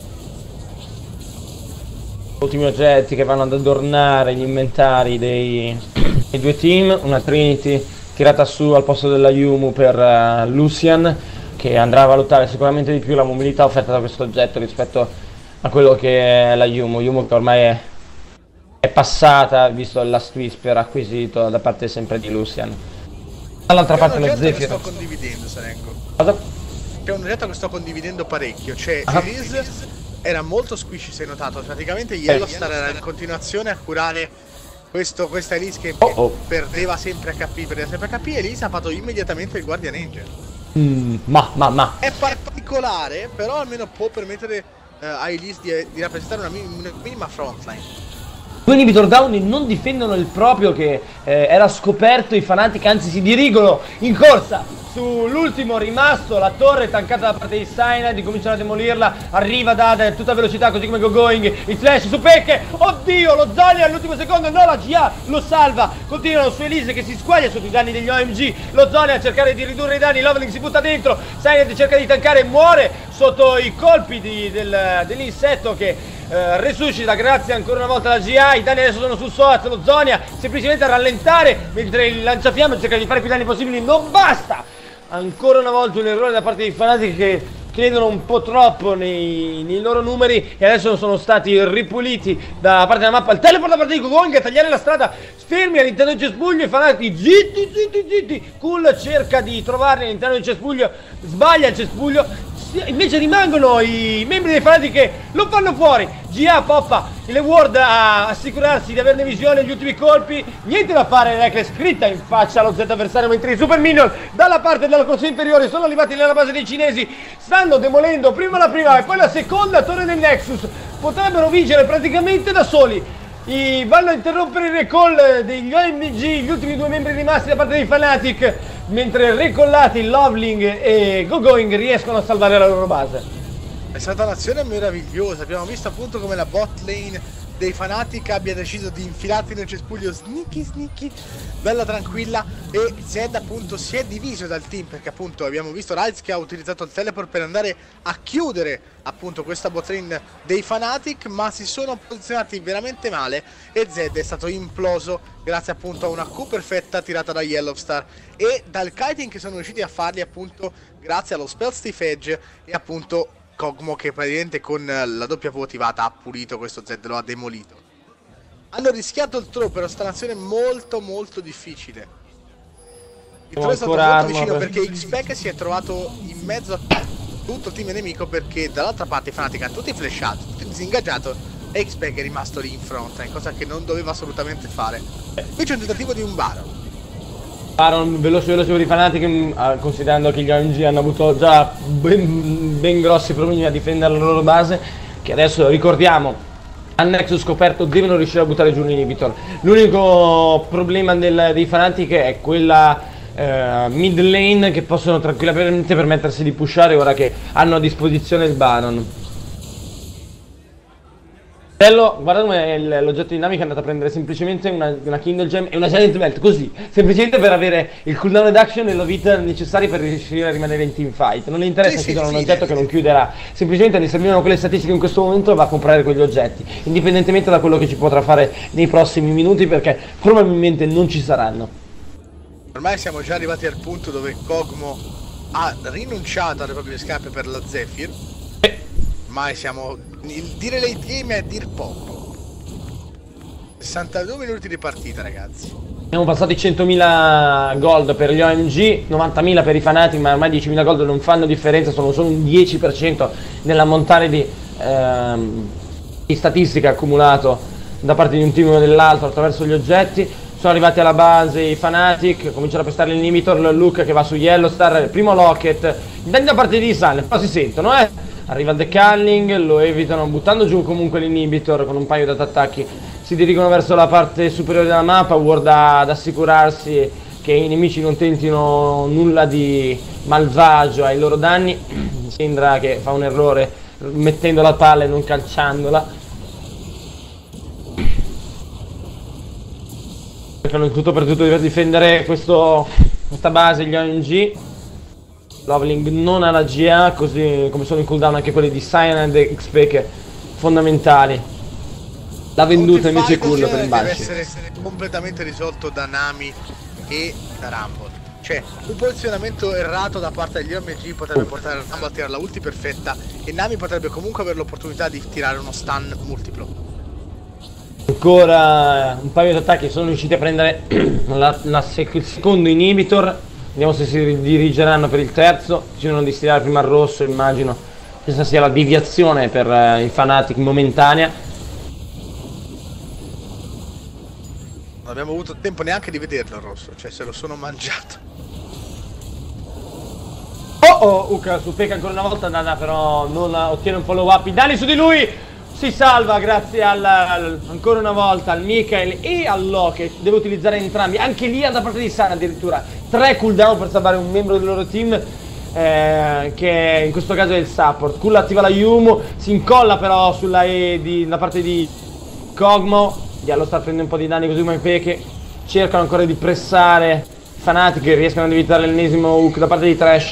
Ultimi oggetti che vanno ad adornare gli inventari dei due team, una Trinity tirata su al posto della Yumu per Lucian che andrà a valutare sicuramente di più la mobilità offerta da questo oggetto rispetto a quello che è la Yumu che ormai è passata visto il Last Whisper acquisito da parte sempre di Lucian. Dall'altra parte lo Zephyr. Sto condividendo, Sarengo. Cosa? C'è un oggetto che sto condividendo parecchio, cioè Elise era molto squishy, se hai notato, praticamente Yellowstar era in continuazione a curare questa Elise che perdeva sempre HP, e Elise ha fatto immediatamente il Guardian Angel. Ma è particolare, però almeno può permettere a Elise di rappresentare una minima frontline. Due inhibitor down non difendono il proprio che era scoperto, i fanatici anzi si dirigono in corsa sull'ultimo rimasto, la torre tankata da parte di Cyanide, cominciano a demolirla, arriva Dada a tutta velocità così come Going, il flash su Pecche, oddio lo Zonia all'ultimo secondo, no, la GA lo salva, continuano su Elise che si squaglia sotto i danni degli OMG, lo Zonia a cercare di ridurre i danni, Loveling si butta dentro, Cyanide cerca di tankare e muore sotto i colpi dell'insetto che resuscita grazie ancora una volta alla GA, i danni adesso sono sul Soaz, lo Zonia semplicemente a rallentare mentre il lanciafiamme cerca di fare più danni possibili, non basta! Ancora una volta un errore da parte dei Fnatic che credono un po' troppo nei loro numeri e adesso sono stati ripuliti da parte della mappa. Il teleport da parte di Going a tagliare la strada, fermi all'interno del cespuglio, i Fnatic zitti. Cool cerca di trovarli all'interno del cespuglio, sbaglia il cespuglio. Invece rimangono i membri dei Fnatic che lo fanno fuori. GA poppa le ward a assicurarsi di averne visione agli ultimi colpi. Niente da fare, Reckless scritta in faccia allo Z avversario, mentre i Super Minion dalla parte della corsa inferiore sono arrivati nella base dei cinesi. Stanno demolendo prima la prima e poi la seconda torre del Nexus. Potrebbero vincere praticamente da soli. Vanno a interrompere il recall degli OMG, gli ultimi due membri rimasti da parte dei Fnatic, mentre recollati Loveling e Going riescono a salvare la loro base. È stata un'azione meravigliosa, abbiamo visto appunto come la bot lane dei Fnatic abbia deciso di infilarsi nel cespuglio sneaky, bella tranquilla, e Zed appunto si è diviso dal team perché appunto abbiamo visto Ryze che ha utilizzato il teleport per andare a chiudere appunto questa bot lane dei Fnatic, ma si sono posizionati veramente male e Zed è stato imploso grazie appunto a una Q perfetta tirata da Yellowstar e dal kiting che sono riusciti a farli appunto grazie allo spell Stiff Edge e appunto Kog'Maw che praticamente con la doppia votivata ha pulito questo Zed, lo ha demolito. Hanno rischiato il throw, però sta un'azione molto difficile. Il throw è stato molto vicino perché X-Pack si è trovato in mezzo a tutto il team nemico perché dall'altra parte i Fnatic hanno tutti flashati, tutti disingaggiato e X-Pack è rimasto lì in front, è cosa che non doveva assolutamente fare. Qui c'è un tentativo di un Baron. Baron veloce per i Fnatic, considerando che gli OMG hanno avuto già ben grossi problemi a difendere la loro base, che adesso ricordiamo al Nexus scoperto devono riuscire a buttare giù l'inhibitor. L'unico problema dei Fnatic è quella mid lane che possono tranquillamente permettersi di pushare ora che hanno a disposizione il Baron. Bello, guarda come l'oggetto dinamico è andato a prendere semplicemente una Kindle Gem e una Silent Belt, così, semplicemente per avere il cooldown reduction e la vita necessari per riuscire a rimanere in teamfight. Non le interessa chiudere un oggetto che non chiuderà, semplicemente ne servivano quelle statistiche in questo momento e va a comprare quegli oggetti, indipendentemente da quello che ci potrà fare nei prossimi minuti, perché probabilmente non ci saranno. Ormai siamo già arrivati al punto dove Kog'Maw ha rinunciato alle proprie scarpe per la Zephyr. Ormai siamo... dire late game è dir poco. 62 minuti di partita, ragazzi. Abbiamo passato i 100.000 gold per gli OMG, 90.000 per i Fnatic, ma ormai 10.000 gold non fanno differenza, sono solo un 10% nell'ammontare di statistica accumulato da parte di un team o dell'altro attraverso gli oggetti. Sono arrivati alla base i Fnatic, cominciano a pestare l'inhibitor, Luke che va su Yellowstar, il primo Locket, danni da parte di Sun, però si sentono, Arriva il decalling, lo evitano buttando giù comunque l'inhibitor con un paio di attacchi. Si dirigono verso la parte superiore della mappa, Ward ad assicurarsi che i nemici non tentino nulla di malvagio ai loro danni. Sembra che fa un errore mettendo la palla e non calciandola. Cercano in tutto per tutto di difendere questa base, gli OMG. Loveling non ha la GA, così come sono in cooldown anche quelli di Cyanide e XP fondamentali. La venduta invece è cool per il Banshee. Deve essere completamente risolto da Nami e da Rumble. Cioè, un posizionamento errato da parte degli OMG potrebbe portare Rumble a tirare la ulti perfetta e Nami potrebbe comunque avere l'opportunità di tirare uno stun multiplo. Ancora un paio di attacchi, sono riusciti a prendere il secondo inhibitor. Vediamo se si dirigeranno per il terzo. Decidono di stilare prima il rosso, immagino questa sia la deviazione per i Fnatic momentanea. Non abbiamo avuto tempo neanche di vederlo il rosso, cioè se lo sono mangiato. Uka su Pekka ancora una volta, Nana però non ottiene un follow up. I danni su di lui si salva grazie ancora una volta al Mikael e al Locket. Deve utilizzare entrambi, anche lì da parte di Sana addirittura. 3 cooldown per salvare un membro del loro team, che in questo caso è il support. Cool attiva la Yumu, si incolla però sulla E da parte di Kog'Maw. Yellow sta prendendo un po' di danni, così come Peke cercano ancora di pressare Fnatic, che riescono ad evitare l'ennesimo hook da parte di Trash.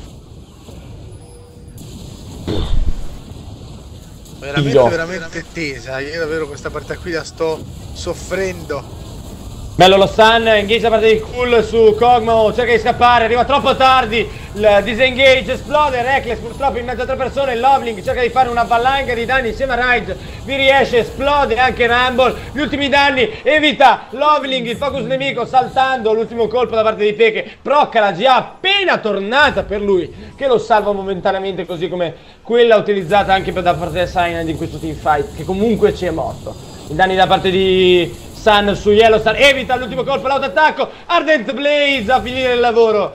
Veramente tesa. Io davvero questa partita qui la sto soffrendo. Bello lo stun, engage da parte di Cool su Kog'Maw, cerca di scappare, arriva troppo tardi, il disengage, esplode, Reckless purtroppo in mezzo a 3 persone, Loveling cerca di fare una valanga di danni insieme a Ride, vi riesce, esplode anche Rumble, gli ultimi danni, evita Loveling il focus nemico saltando l'ultimo colpo da parte di Peke, procca la GA appena tornata per lui, che lo salva momentaneamente, così come quella utilizzata anche da parte di Synand in questo teamfight, che comunque ci è morto. I danni da parte di Sun su Yellowstar, evita l'ultimo colpo, l'autoattacco, Ardent Blaze a finire il lavoro.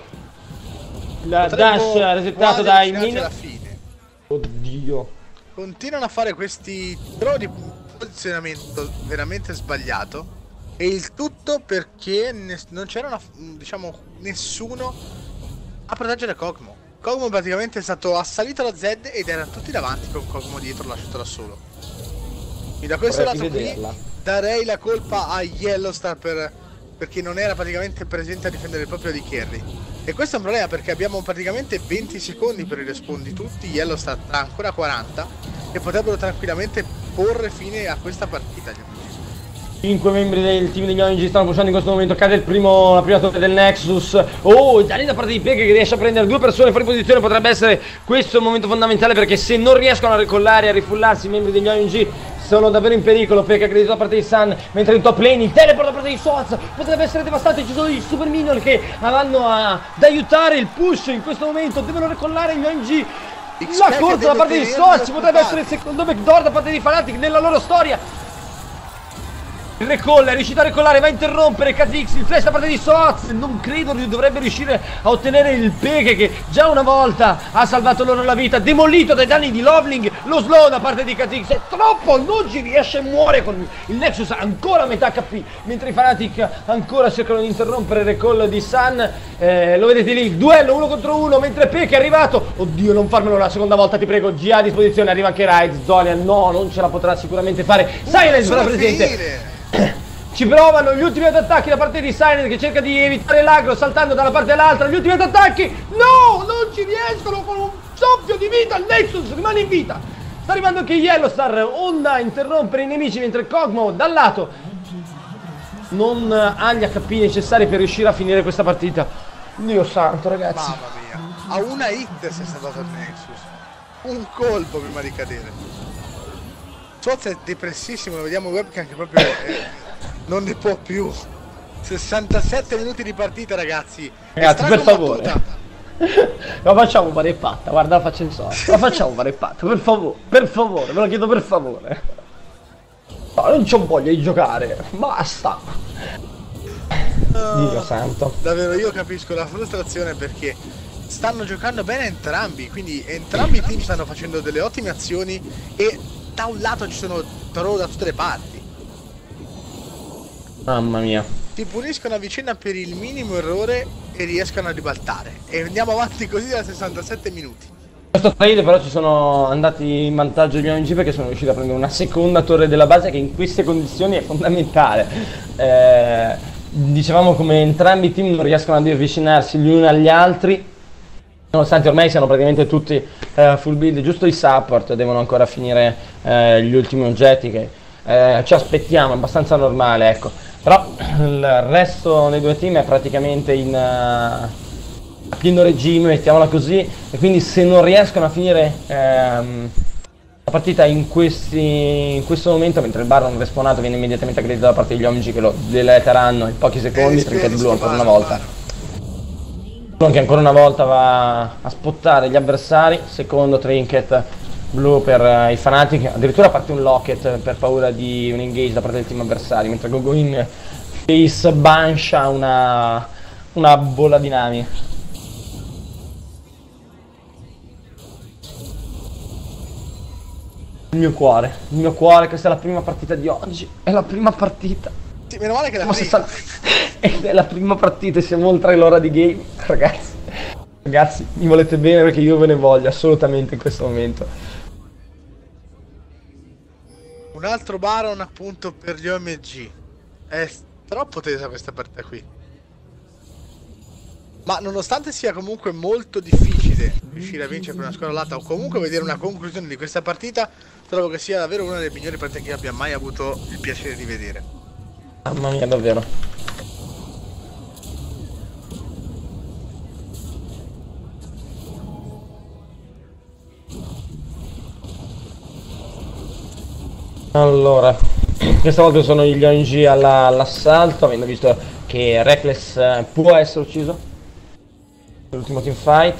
La dash resettato dai minion. Oddio. Continuano a fare questi throw di posizionamento veramente sbagliato. E il tutto perché non c'era diciamo nessuno a proteggere Kog'Maw. Kog'Maw praticamente è stato assalito da Zed ed erano tutti davanti con Kog'Maw dietro lasciato da solo. E da questo lato qui darei la colpa a Yellowstar perché non era praticamente presente a difendere il proprio di carry. E questo è un problema perché abbiamo praticamente 20 secondi per i respawn di tutti. Yellowstar ha ancora 40 e potrebbero tranquillamente porre fine a questa partita. 5 membri del team degli OMG stanno pushando in questo momento, cade la prima torre del Nexus. Oh, danni da parte di Peke che riesce a prendere 2 persone fuori posizione, potrebbe essere questo il momento fondamentale, perché se non riescono a ricollare e a rifullarsi i membri degli OMG sono davvero in pericolo. Peke aggredito da parte di Sun, mentre in top lane il teleport da parte di Soaz potrebbe essere devastato. Ci sono i super minion che vanno ad aiutare il push in questo momento, devono ricollare gli OMG. La corsa da parte di Soaz potrebbe essere il secondo backdoor da parte di Fnatic nella loro storia. Il recall è riuscito a recollare, va a interrompere Kha'Zix, il flash da parte di Soaz. Non credo dovrebbe riuscire a ottenere il Peke, che già una volta ha salvato loro la vita. Demolito dai danni di Loveling, lo slow da parte di Kha'Zix è troppo, non ci riesce, muore con il Nexus ancora a metà HP, mentre i Fnatic ancora cercano di interrompere il recall di Sun. Lo vedete lì, il duello 1 contro 1, mentre Peke è arrivato. Oddio, non farmelo la seconda volta, ti prego. GA a disposizione, arriva anche Ride. Zonian no, non ce la potrà sicuramente fare. Silence sarà presente. Ci provano gli ultimi attacchi da parte di Silent, che cerca di evitare l'agro saltando da una parte all'altra. Gli ultimi attacchi, no, non ci riescono. Con un soffio di vita il Nexus rimane in vita. Sta arrivando anche Yellowstar, onda a interrompere i nemici, mentre Kog'Maw dal lato non ha gli HP necessari per riuscire a finire questa partita. Dio santo, ragazzi. Mamma mia, a una hit si è salvato il Nexus, un colpo prima di cadere. Soaz è depressissimo, lo vediamo webcam che proprio non ne può più. 67 minuti di partita, ragazzi. Ragazzi, per favore. La facciamo fare fatta, guarda, la faccio in sorta. La facciamo fare fatta, per favore, ve lo chiedo per favore. No, non c'ho voglia di giocare, basta. Dio santo. Davvero, io capisco la frustrazione perché stanno giocando bene entrambi, quindi entrambi i team stanno facendo delle ottime azioni e da un lato ci sono throw da tutte le parti. Mamma mia. Si puniscono a vicenda per il minimo errore e riescono a ribaltare. E andiamo avanti così da 67 minuti. Questo trade però ci sono andati in vantaggio gli OMG perché sono riusciti a prendere una seconda torre della base, che in queste condizioni è fondamentale. Dicevamo come entrambi i team non riescono ad avvicinarsi gli uni agli altri, nonostante ormai siano praticamente tutti full build. Giusto i support devono ancora finire gli ultimi oggetti che ci aspettiamo, è abbastanza normale, ecco. Però il resto dei due team è praticamente a pieno regime, mettiamola così, e quindi se non riescono a finire la partita in questo momento, mentre il Baron respawnato viene immediatamente aggredito da parte degli OMG che lo deleteranno in pochi secondi. Trinket blu ancora una volta, che ancora una volta va a spottare gli avversari. Secondo Trinket blu per i Fnatic, addirittura parte un locket per paura di un engage da parte del team avversario, mentre Gogoin face bancia una bolla di nami. Il mio cuore, questa è la prima partita di oggi, è la prima partita. Sì, meno male che è la prima partita e siamo oltre l'ora di game. Ragazzi, mi volete bene perché io ve ne voglio assolutamente in questo momento. Un altro Baron appunto per gli OMG. È troppo tesa questa partita qui. Ma nonostante sia comunque molto difficile riuscire a vincere per una squadra lata o comunque vedere una conclusione di questa partita, trovo che sia davvero una delle migliori partite che abbia mai avuto il piacere di vedere. Mamma mia, davvero. Allora, questa volta sono gli ONG all'assalto, avendo visto che Reckless può essere ucciso nell'ultimo teamfight.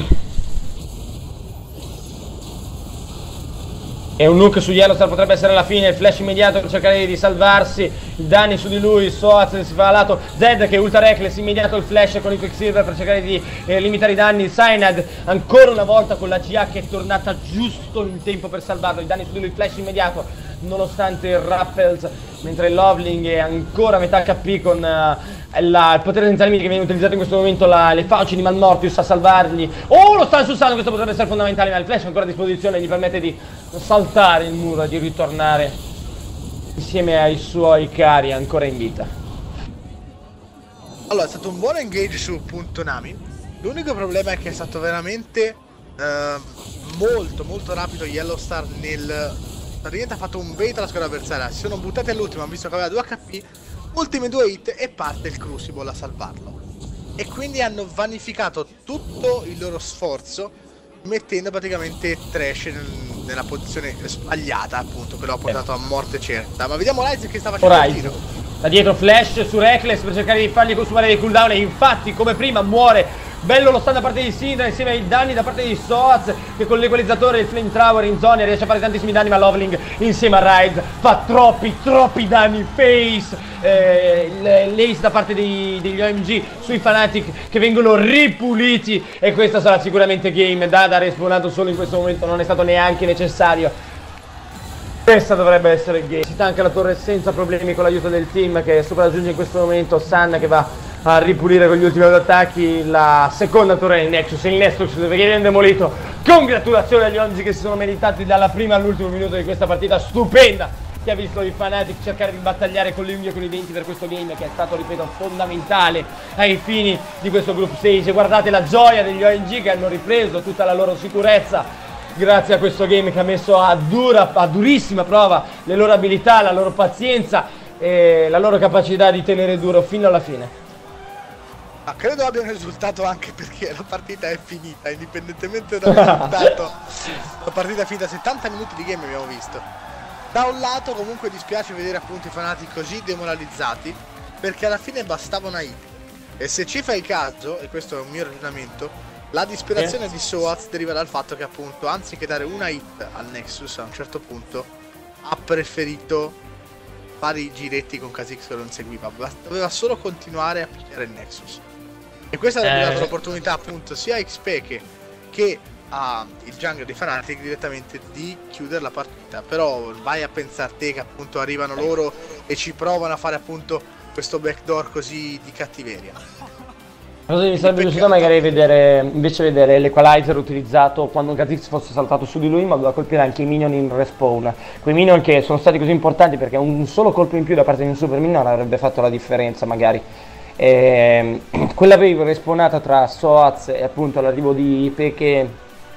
E un nuke su Yellowstar potrebbe essere la fine, il flash immediato per cercare di salvarsi, i danni su di lui, Soaz si fa a lato, Zed che ultra Reckless, immediato il flash con il Quicksilver per cercare di limitare i danni, Cyanide ancora una volta con la GA che è tornata giusto in tempo per salvarlo, i danni su di lui, il flash immediato nonostante il Rappels, mentre Loveling è ancora a metà HP con il potere senza limiti che viene utilizzato in questo momento, le fauci di Malmortius a salvargli. Oh, lo stanno sussando, questo potrebbe essere fondamentale, ma il flash è ancora a disposizione, gli permette di saltare il muro e di ritornare insieme ai suoi cari ancora in vita. Allora, è stato un buon engage su punto Nami. L'unico problema è che è stato veramente molto rapido Yellowstar nel... Praticamente ha fatto un bait alla squadra avversaria, si sono buttati all'ultimo, hanno visto che aveva 2 HP, ultime 2 hit e parte il Crucible a salvarlo. E quindi hanno vanificato tutto il loro sforzo mettendo praticamente Thresh nella posizione sbagliata, appunto, che lo ha portato a morte certa. Ma vediamo Ryze che sta facendo il tiro. Da dietro flash su Reckless per cercare di fargli consumare dei cooldown e infatti come prima muore. Bello lo stand da parte di Syndra insieme ai danni da parte di Soaz che con l'equalizzatore e il flamethrower in zone riesce a fare tantissimi danni, ma Loveling insieme a Ryze fa troppi danni. Face l'ace da parte degli OMG sui Fnatic che vengono ripuliti e questa sarà sicuramente game. Dada respawnato solo in questo momento, non è stato neanche necessario. Questa dovrebbe essere il game. Si tanca la torre senza problemi con l'aiuto del team che sopraggiunge in questo momento Sun che va a ripulire con gli ultimi attacchi la seconda torre del Nexus. Il Nexus viene demolito. Congratulazioni agli OMG che si sono meritati dalla prima all'ultimo minuto di questa partita stupenda che ha visto i Fnatic cercare di battagliare con le unghie e con i denti per questo game che è stato, ripeto, fondamentale ai fini di questo group stage. Guardate la gioia degli OMG che hanno ripreso tutta la loro sicurezza grazie a questo game che ha messo a durissima prova le loro abilità, la loro pazienza e la loro capacità di tenere duro fino alla fine. Ma credo abbia un risultato anche perché la partita è finita, indipendentemente dal risultato. La partita è finita, 70 minuti di game abbiamo visto. Da un lato comunque dispiace vedere appunto i Fnatic così demoralizzati, perché alla fine bastava una hit. E se ci fai caso, e questo è un mio ragionamento, la disperazione di Soaz deriva dal fatto che appunto anziché dare una hit al Nexus a un certo punto ha preferito fare i giretti con Kha'Zix che lo inseguiva, doveva solo continuare a picchiare il Nexus. E questa ha dato l'opportunità appunto sia a XP che al jungler dei Fnatic direttamente di chiudere la partita. Però vai a pensare te che appunto arrivano loro e ci provano a fare appunto questo backdoor così di cattiveria. Cosa mi sarebbe piaciuto magari invece vedere l'equalizer utilizzato quando Kha'Zix fosse saltato su di lui, ma doveva colpire anche i minion in respawn. Quei minion che sono stati così importanti perché un solo colpo in più da parte di un super minion avrebbe fatto la differenza magari. Quella wave respawnata tra Soaz e appunto l'arrivo di Peke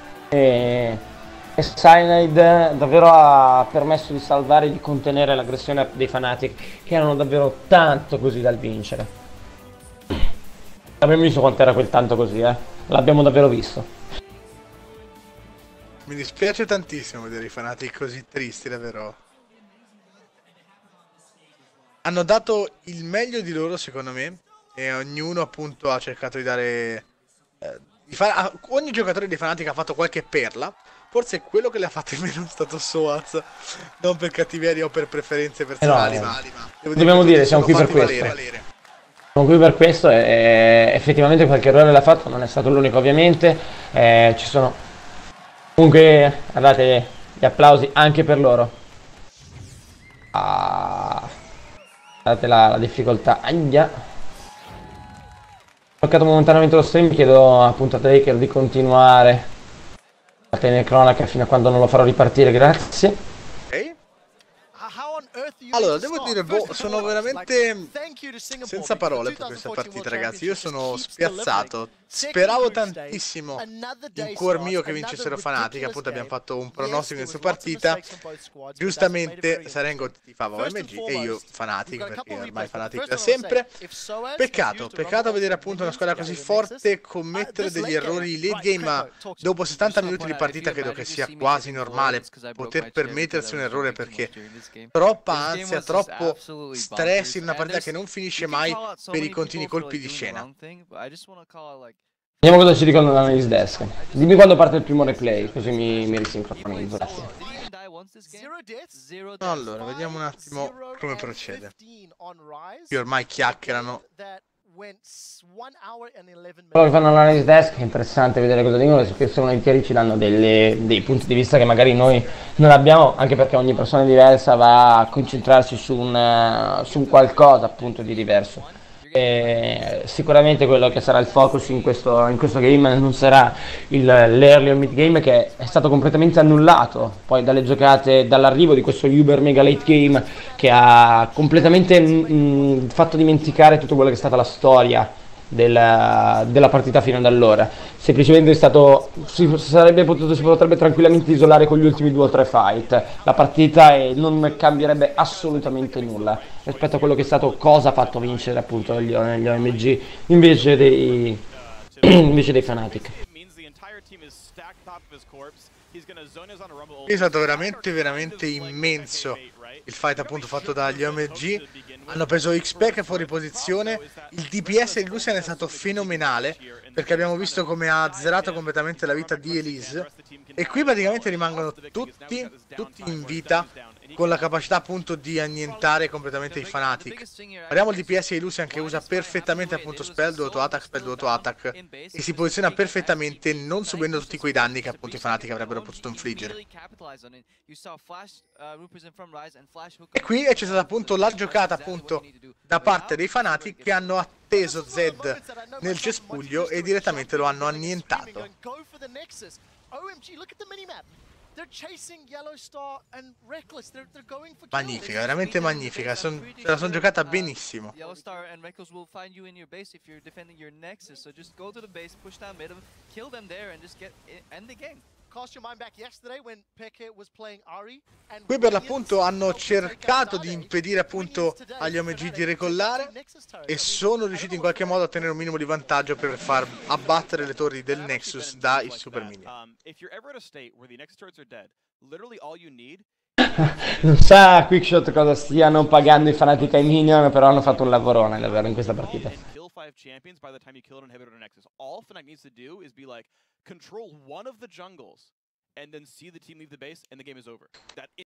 e Cyanide davvero ha permesso di salvare e di contenere l'aggressione dei Fnatic che erano davvero tanto così dal vincere. Abbiamo visto quanto era quel tanto così, l'abbiamo davvero visto. Mi dispiace tantissimo vedere i Fnatic così tristi, davvero. Hanno dato il meglio di loro secondo me e ognuno appunto ha cercato di dare ogni giocatore dei Fnatic ha fatto qualche perla. Forse quello che le ha fatte meno è stato Soaz, non per cattiveria o per preferenze personali, ma dobbiamo dire siamo qui per questo. Siamo qui per questo e effettivamente qualche errore l'ha fatto, non è stato l'unico ovviamente. Ci sono comunque, guardate, gli applausi anche per loro. Guardate la difficoltà. Aia. Ho bloccato momentaneamente lo stream, chiedo appunto a Taker di continuare a tenere cronaca fino a quando non lo farò ripartire, grazie. Allora, devo dire, sono veramente senza parole per questa partita, ragazzi. Io sono spiazzato. Speravo tantissimo in cuor mio che vincessero Fnatic. Appunto abbiamo fatto un pronostico in questa partita. Giustamente Sarengo tifava OMG e io Fnatic, perché ormai Fnatic da sempre. Peccato vedere appunto una squadra così forte commettere degli errori late game, ma dopo 70 minuti di partita credo che sia quasi normale poter permettersi un errore, perché troppa ansia, troppo stress in una partita che non finisce mai per i continui colpi di scena. Vediamo cosa ci dicono dall'analyst desk. Dimmi quando parte il primo replay, così mi risincronizzo. Grazie. Allora, vediamo un attimo come procede. Qui ormai chiacchierano. Quello che fanno l'analyst desk è interessante vedere cosa dicono, perché spesso volentieri ci danno dei punti di vista che magari noi non abbiamo, anche perché ogni persona diversa va a concentrarsi su un qualcosa appunto di diverso. E sicuramente quello che sarà il focus in questo game non sarà l'early o mid game, che è stato completamente annullato poi dalle giocate, dall'arrivo di questo uber mega late game che ha completamente fatto dimenticare tutto quello che è stata la storia della partita fino ad allora. Semplicemente si potrebbe tranquillamente isolare con gli ultimi 2 o 3 fight la partita e non cambierebbe assolutamente nulla rispetto a quello che è stato, cosa ha fatto vincere appunto gli OMG invece dei Fnatic. È stato veramente immenso il fight appunto fatto dagli OMG. Hanno preso X-Pack fuori posizione. Il DPS di Lucian è stato fenomenale, perché abbiamo visto come ha azzerato completamente la vita di Elise. E qui praticamente rimangono tutti in vita, con la capacità appunto di annientare completamente i Fnatic. Guardiamo il DPS di Lucian che usa perfettamente appunto spell duoto attack e si posiziona perfettamente, non subendo tutti quei danni che appunto i Fnatic avrebbero potuto infliggere. E qui c'è stata appunto la giocata appunto da parte dei Fnatic, che hanno atteso Zed nel cespuglio e direttamente lo hanno annientato. Magnifica, veramente magnifica, se la sono giocata benissimo. Qui per l'appunto hanno cercato di impedire appunto agli OMG di recollare e sono riusciti in qualche modo a ottenere un minimo di vantaggio per far abbattere le torri del Nexus dai super minion. Non sa Quickshot cosa stiano pagando i Fnatic ai minion, però hanno fatto un lavorone davvero in questa partita. Control one of the jungles and then see the team leave the base and the game is over.